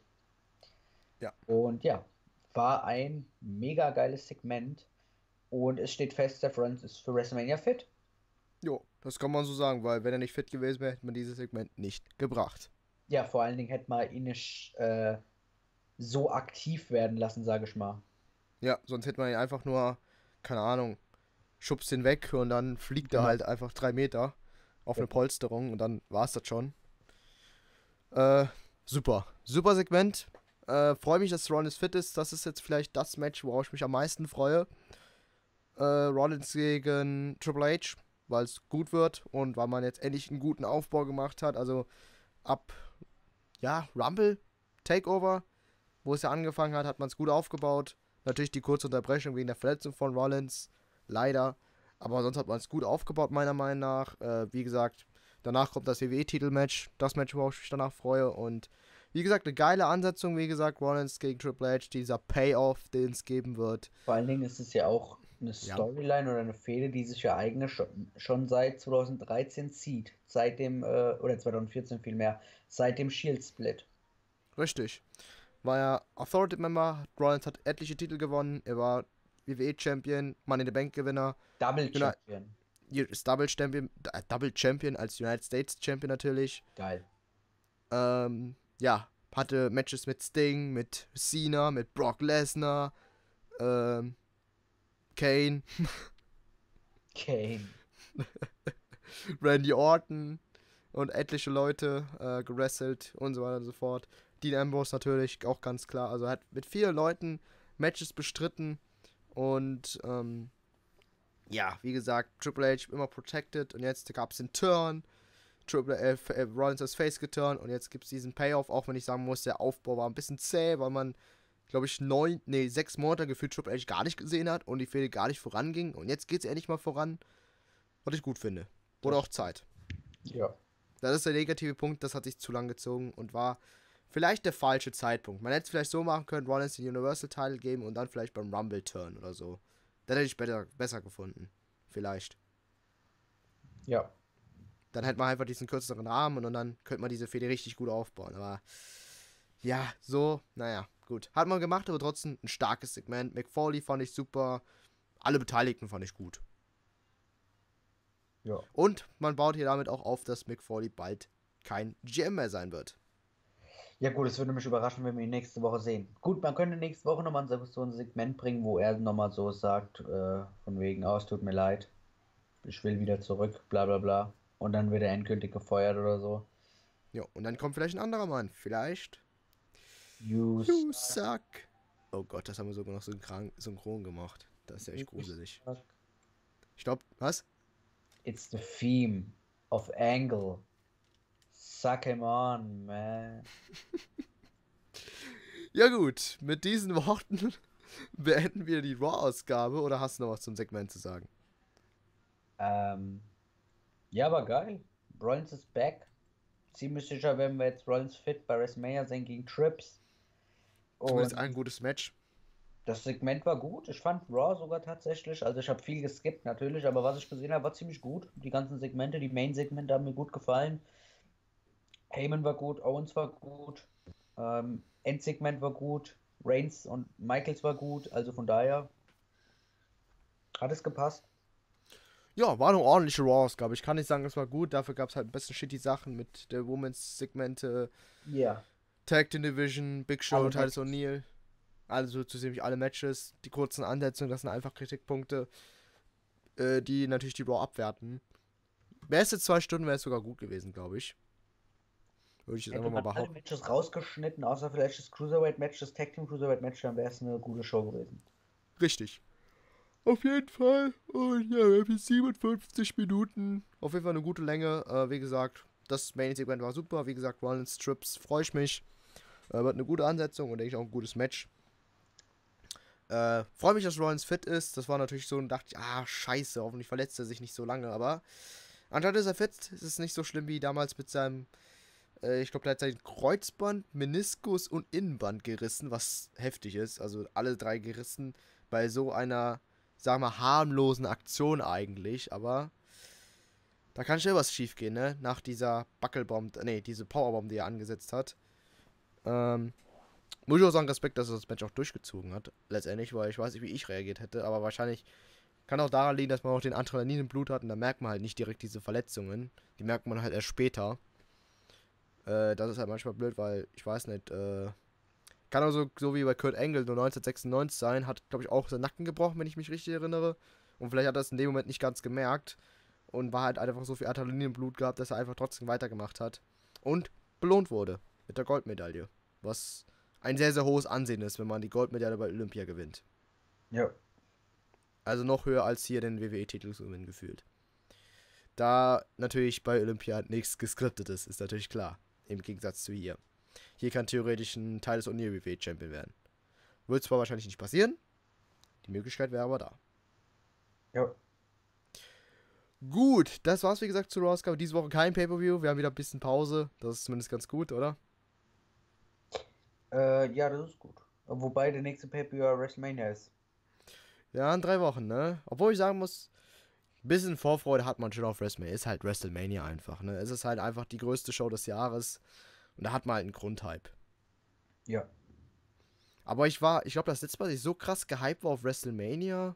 Ja. Und ja, war ein mega geiles Segment. Und es steht fest, Seth Rollins ist für WrestleMania fit. Jo, das kann man so sagen, weil wenn er nicht fit gewesen wäre, hätte man dieses Segment nicht gebracht. Ja, vor allen Dingen hätte man ihn nicht äh, so aktiv werden lassen, sage ich mal. Ja, sonst hätte man ihn einfach nur, keine Ahnung, schubst ihn weg und dann fliegt Genau. er halt einfach drei Meter auf Ja. eine Polsterung und dann war es das schon. Äh, super. Super Segment. Äh, freue mich, dass Rollins fit ist. Das ist jetzt vielleicht das Match, worauf ich mich am meisten freue. Äh, Rollins gegen Triple H, weil es gut wird und weil man jetzt endlich einen guten Aufbau gemacht hat. Also ab, ja, Rumble, Takeover, wo es ja angefangen hat, hat man es gut aufgebaut. Natürlich die kurze Unterbrechung wegen der Verletzung von Rollins, leider. Aber sonst hat man es gut aufgebaut, meiner Meinung nach. Äh, wie gesagt, danach kommt das W W E-Titel-Match, das Match, worauf ich mich danach freue. Und wie gesagt, eine geile Ansetzung, wie gesagt, Rollins gegen Triple H, dieser Payoff, den es geben wird. Vor allen Dingen ist es ja auch eine Storyline ja. oder eine Fehde, die sich ja eigentlich schon, schon seit zwanzig dreizehn zieht. Seit dem, äh, oder zwanzig vierzehn vielmehr, seit dem Shield-Split. Richtig. War ja Authority-Member, Rollins hat etliche Titel gewonnen, er war W W E-Champion, Money in the Bank-Gewinner. Double Champion. Ist Double Champion, Double Champion als United States Champion natürlich. Geil. Ähm, ja, hatte Matches mit Sting, mit Cena, mit Brock Lesnar, ähm, Kane. Kane. Randy Orton. und etliche Leute äh, gewrestelt und so weiter und so fort. Dean Ambrose natürlich, auch ganz klar. Also er hat mit vielen Leuten Matches bestritten und ähm, ja, wie gesagt, Triple H immer protected und jetzt gab es den Turn. Triple äh, äh, Rollins als Face geturnt und jetzt gibt es diesen Payoff, auch wenn ich sagen muss, der Aufbau war ein bisschen zäh, weil man, glaube ich, neun, nee, sechs Monate gefühlt Triple H gar nicht gesehen hat und die Fehde gar nicht voranging und jetzt geht es endlich mal voran, was ich gut finde. Wurde auch Zeit. Ja. Das ist der negative Punkt, das hat sich zu lang gezogen und war vielleicht der falsche Zeitpunkt. Man hätte es vielleicht so machen können, Rollins den Universal Title geben und dann vielleicht beim Rumble Turn oder so. Das hätte ich besser, besser gefunden. Vielleicht. Ja. Dann hätte man einfach diesen kürzeren Rahmen und dann könnte man diese Fehde richtig gut aufbauen. Aber ja, so, naja, gut. Hat man gemacht, aber trotzdem ein starkes Segment. Mick Foley fand ich super. Alle Beteiligten fand ich gut. Ja. Und man baut hier damit auch auf, dass Mick Foley bald kein G M mehr sein wird. Ja gut, es würde mich überraschen, wenn wir ihn nächste Woche sehen. Gut, man könnte nächste Woche nochmal so ein Segment bringen, wo er nochmal so sagt, äh, von wegen, oh, es tut mir leid, ich will wieder zurück, bla bla bla. Und dann wird er endgültig gefeuert oder so. Ja, und dann kommt vielleicht ein anderer Mann. Vielleicht. You, You suck. Oh Gott, das haben wir sogar noch synchron, synchron gemacht. Das ist ja echt gruselig. Ich glaube, was? It's the theme of Angle. Suck him on, man. Ja gut, mit diesen Worten beenden wir die Raw-Ausgabe oder hast du noch was zum Segment zu sagen? Ähm, ja, aber geil. Rollins ist back. Ziemlich sicher werden wir jetzt Rollins fit bei WrestleMania sehen gegen Trips. Zumindest Und ein gutes Match. das Segment war gut. Ich fand Raw sogar tatsächlich. Also ich habe viel geskippt natürlich, aber was ich gesehen habe, war ziemlich gut. Die ganzen Segmente, die Main-Segmente haben mir gut gefallen. Heyman war gut, Owens war gut, ähm, Endsegment war gut, Reigns und Michaels war gut. Also von daher hat es gepasst. Ja, war eine ordentliche Raw-Ausgabe. Ich kann nicht sagen, es war gut. Dafür gab es halt ein bisschen shitty Sachen mit der Women's-Segmente, Ja. Tag Team Division, Big Show, Alle Titus Matches. O'Neil. Also zu ziemlich alle Matches. Die kurzen Ansetzungen, das sind einfach Kritikpunkte, äh, die natürlich die Raw abwerten. Beste zwei Stunden wäre es sogar gut gewesen, glaube ich. Würde ich jetzt einfach Hätte mal man alle behaupten. Matches rausgeschnitten, außer vielleicht das Cruiserweight-Match, das Tag Team Cruiserweight-Match, dann wäre es eine gute Show gewesen. Richtig. Auf jeden Fall. Und ja, wir haben jetzt siebenundfünfzig Minuten. Auf jeden Fall eine gute Länge. Äh, wie gesagt, das Main-Segment war super. Wie gesagt, Rollins Trips, freue ich mich. Äh, wird eine gute Ansetzung und denke ich auch ein gutes Match. Äh, freue mich, dass Rollins fit ist. Das war natürlich so, und dachte ich, ah, scheiße, hoffentlich verletzt er sich nicht so lange. Aber anscheinend ist er fit. Es ist nicht so schlimm wie damals mit seinem, äh, ich glaube, der hat sein Kreuzband, Meniskus und Innenband gerissen, was heftig ist. Also alle drei gerissen bei so einer, sagen wir, harmlosen Aktion eigentlich. Aber da kann schnell was schief gehen, ne? Nach dieser Buckelbomb, ne, diese Powerbomb, die er angesetzt hat. Ähm, Muss ich auch sagen, Respekt, dass er das Match auch durchgezogen hat. Letztendlich, weil ich weiß nicht, wie ich reagiert hätte. Aber wahrscheinlich kann auch daran liegen, dass man auch den Adrenalin im Blut hat. Und da merkt man halt nicht direkt diese Verletzungen. Die merkt man halt erst später. Äh, das ist halt manchmal blöd, weil ich weiß nicht, äh, kann auch so, so wie bei Kurt Angle nur neunzehnhundertsechsundneunzig sein. Hat, glaube ich, auch seinen Nacken gebrochen, wenn ich mich richtig erinnere. Und vielleicht hat er es in dem Moment nicht ganz gemerkt. Und war halt einfach so viel Adrenalin im Blut gehabt, dass er einfach trotzdem weitergemacht hat. Und belohnt wurde mit der Goldmedaille. Was ein sehr, sehr hohes Ansehen ist, wenn man die Goldmedaille bei Olympia gewinnt. Ja. Also noch höher als hier den W W E-Titel zu gewinnen gefühlt. Da natürlich bei Olympia nichts geskriptet ist, ist natürlich klar. Im Gegensatz zu hier. Hier kann theoretisch ein Teil des W W E-Champion werden. Wird zwar wahrscheinlich nicht passieren, die Möglichkeit wäre aber da. Ja. Gut, das war's wie gesagt zur Raw-Ausgabe. Diese Woche kein Pay-Per-View, wir haben wieder ein bisschen Pause. Das ist zumindest ganz gut, oder? Äh, ja, das ist gut. Wobei der nächste Pay-Per-View ja WrestleMania ist. Ja, in drei Wochen, ne? Obwohl ich sagen muss, ein bisschen Vorfreude hat man schon auf WrestleMania. Ist halt WrestleMania einfach, ne? Es ist halt einfach die größte Show des Jahres. Und da hat man halt einen Grundhype. Ja. Aber ich war, ich glaube, das letzte Mal, dass ich so krass gehypt war auf WrestleMania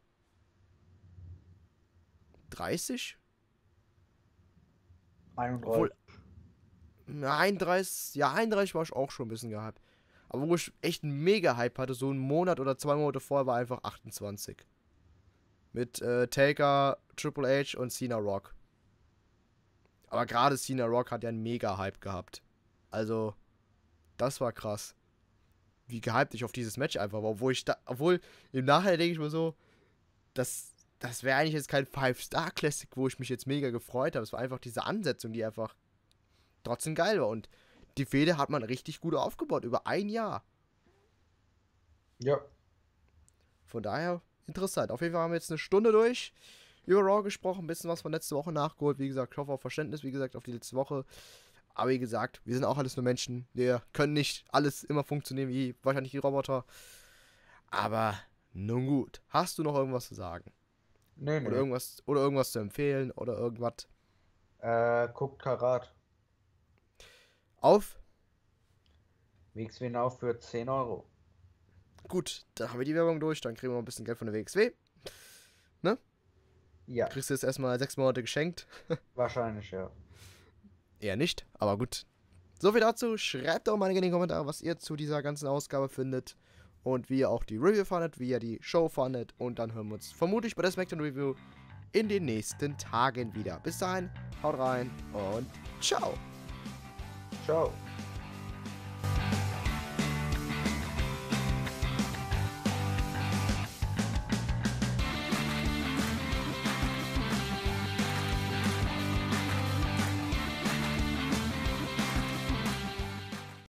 dreißig? einunddreißig. Obwohl, einunddreißig, ja, einunddreißig war ich auch schon ein bisschen gehypt. Aber wo ich echt einen Mega-Hype hatte, so einen Monat oder zwei Monate vorher, war einfach achtundzwanzig. Mit äh, Taker, Triple H und Cena Rock. Aber gerade Cena Rock hat ja einen Mega-Hype gehabt. Also, das war krass. Wie gehypt ich auf dieses Match einfach war. Obwohl ich da, obwohl im Nachhinein denke ich mir so, das, das wäre eigentlich jetzt kein Five-Star-Classic, wo ich mich jetzt mega gefreut habe. Es war einfach diese Ansetzung, die einfach trotzdem geil war. Und die Fehde hat man richtig gut aufgebaut, über ein Jahr. Ja. Von daher interessant. Auf jeden Fall haben wir jetzt eine Stunde durch über Raw gesprochen, ein bisschen was von letzter Woche nachgeholt. Wie gesagt, ich hoffe auf Verständnis, wie gesagt, auf die letzte Woche. Aber wie gesagt, wir sind auch alles nur Menschen. Wir können nicht alles immer funktionieren wie wahrscheinlich die Roboter. Aber nun gut. Hast du noch irgendwas zu sagen? Nee, nee. Oder irgendwas, oder irgendwas zu empfehlen oder irgendwas? Äh, guckt Karat. Auf? W X W Now für zehn Euro. Gut, dann haben wir die Werbung durch. Dann kriegen wir noch ein bisschen Geld von der W X W. Ne? Ja, Kriegst du jetzt erstmal sechs Monate geschenkt. wahrscheinlich, ja. Eher nicht, aber gut. So viel dazu. Schreibt doch mal in die Kommentare, was ihr zu dieser ganzen Ausgabe findet. Und wie ihr auch die Review fandet, wie ihr die Show fandet. Und dann hören wir uns vermutlich bei der SmackDown Review in den nächsten Tagen wieder. Bis dahin, haut rein und ciao. Ciao.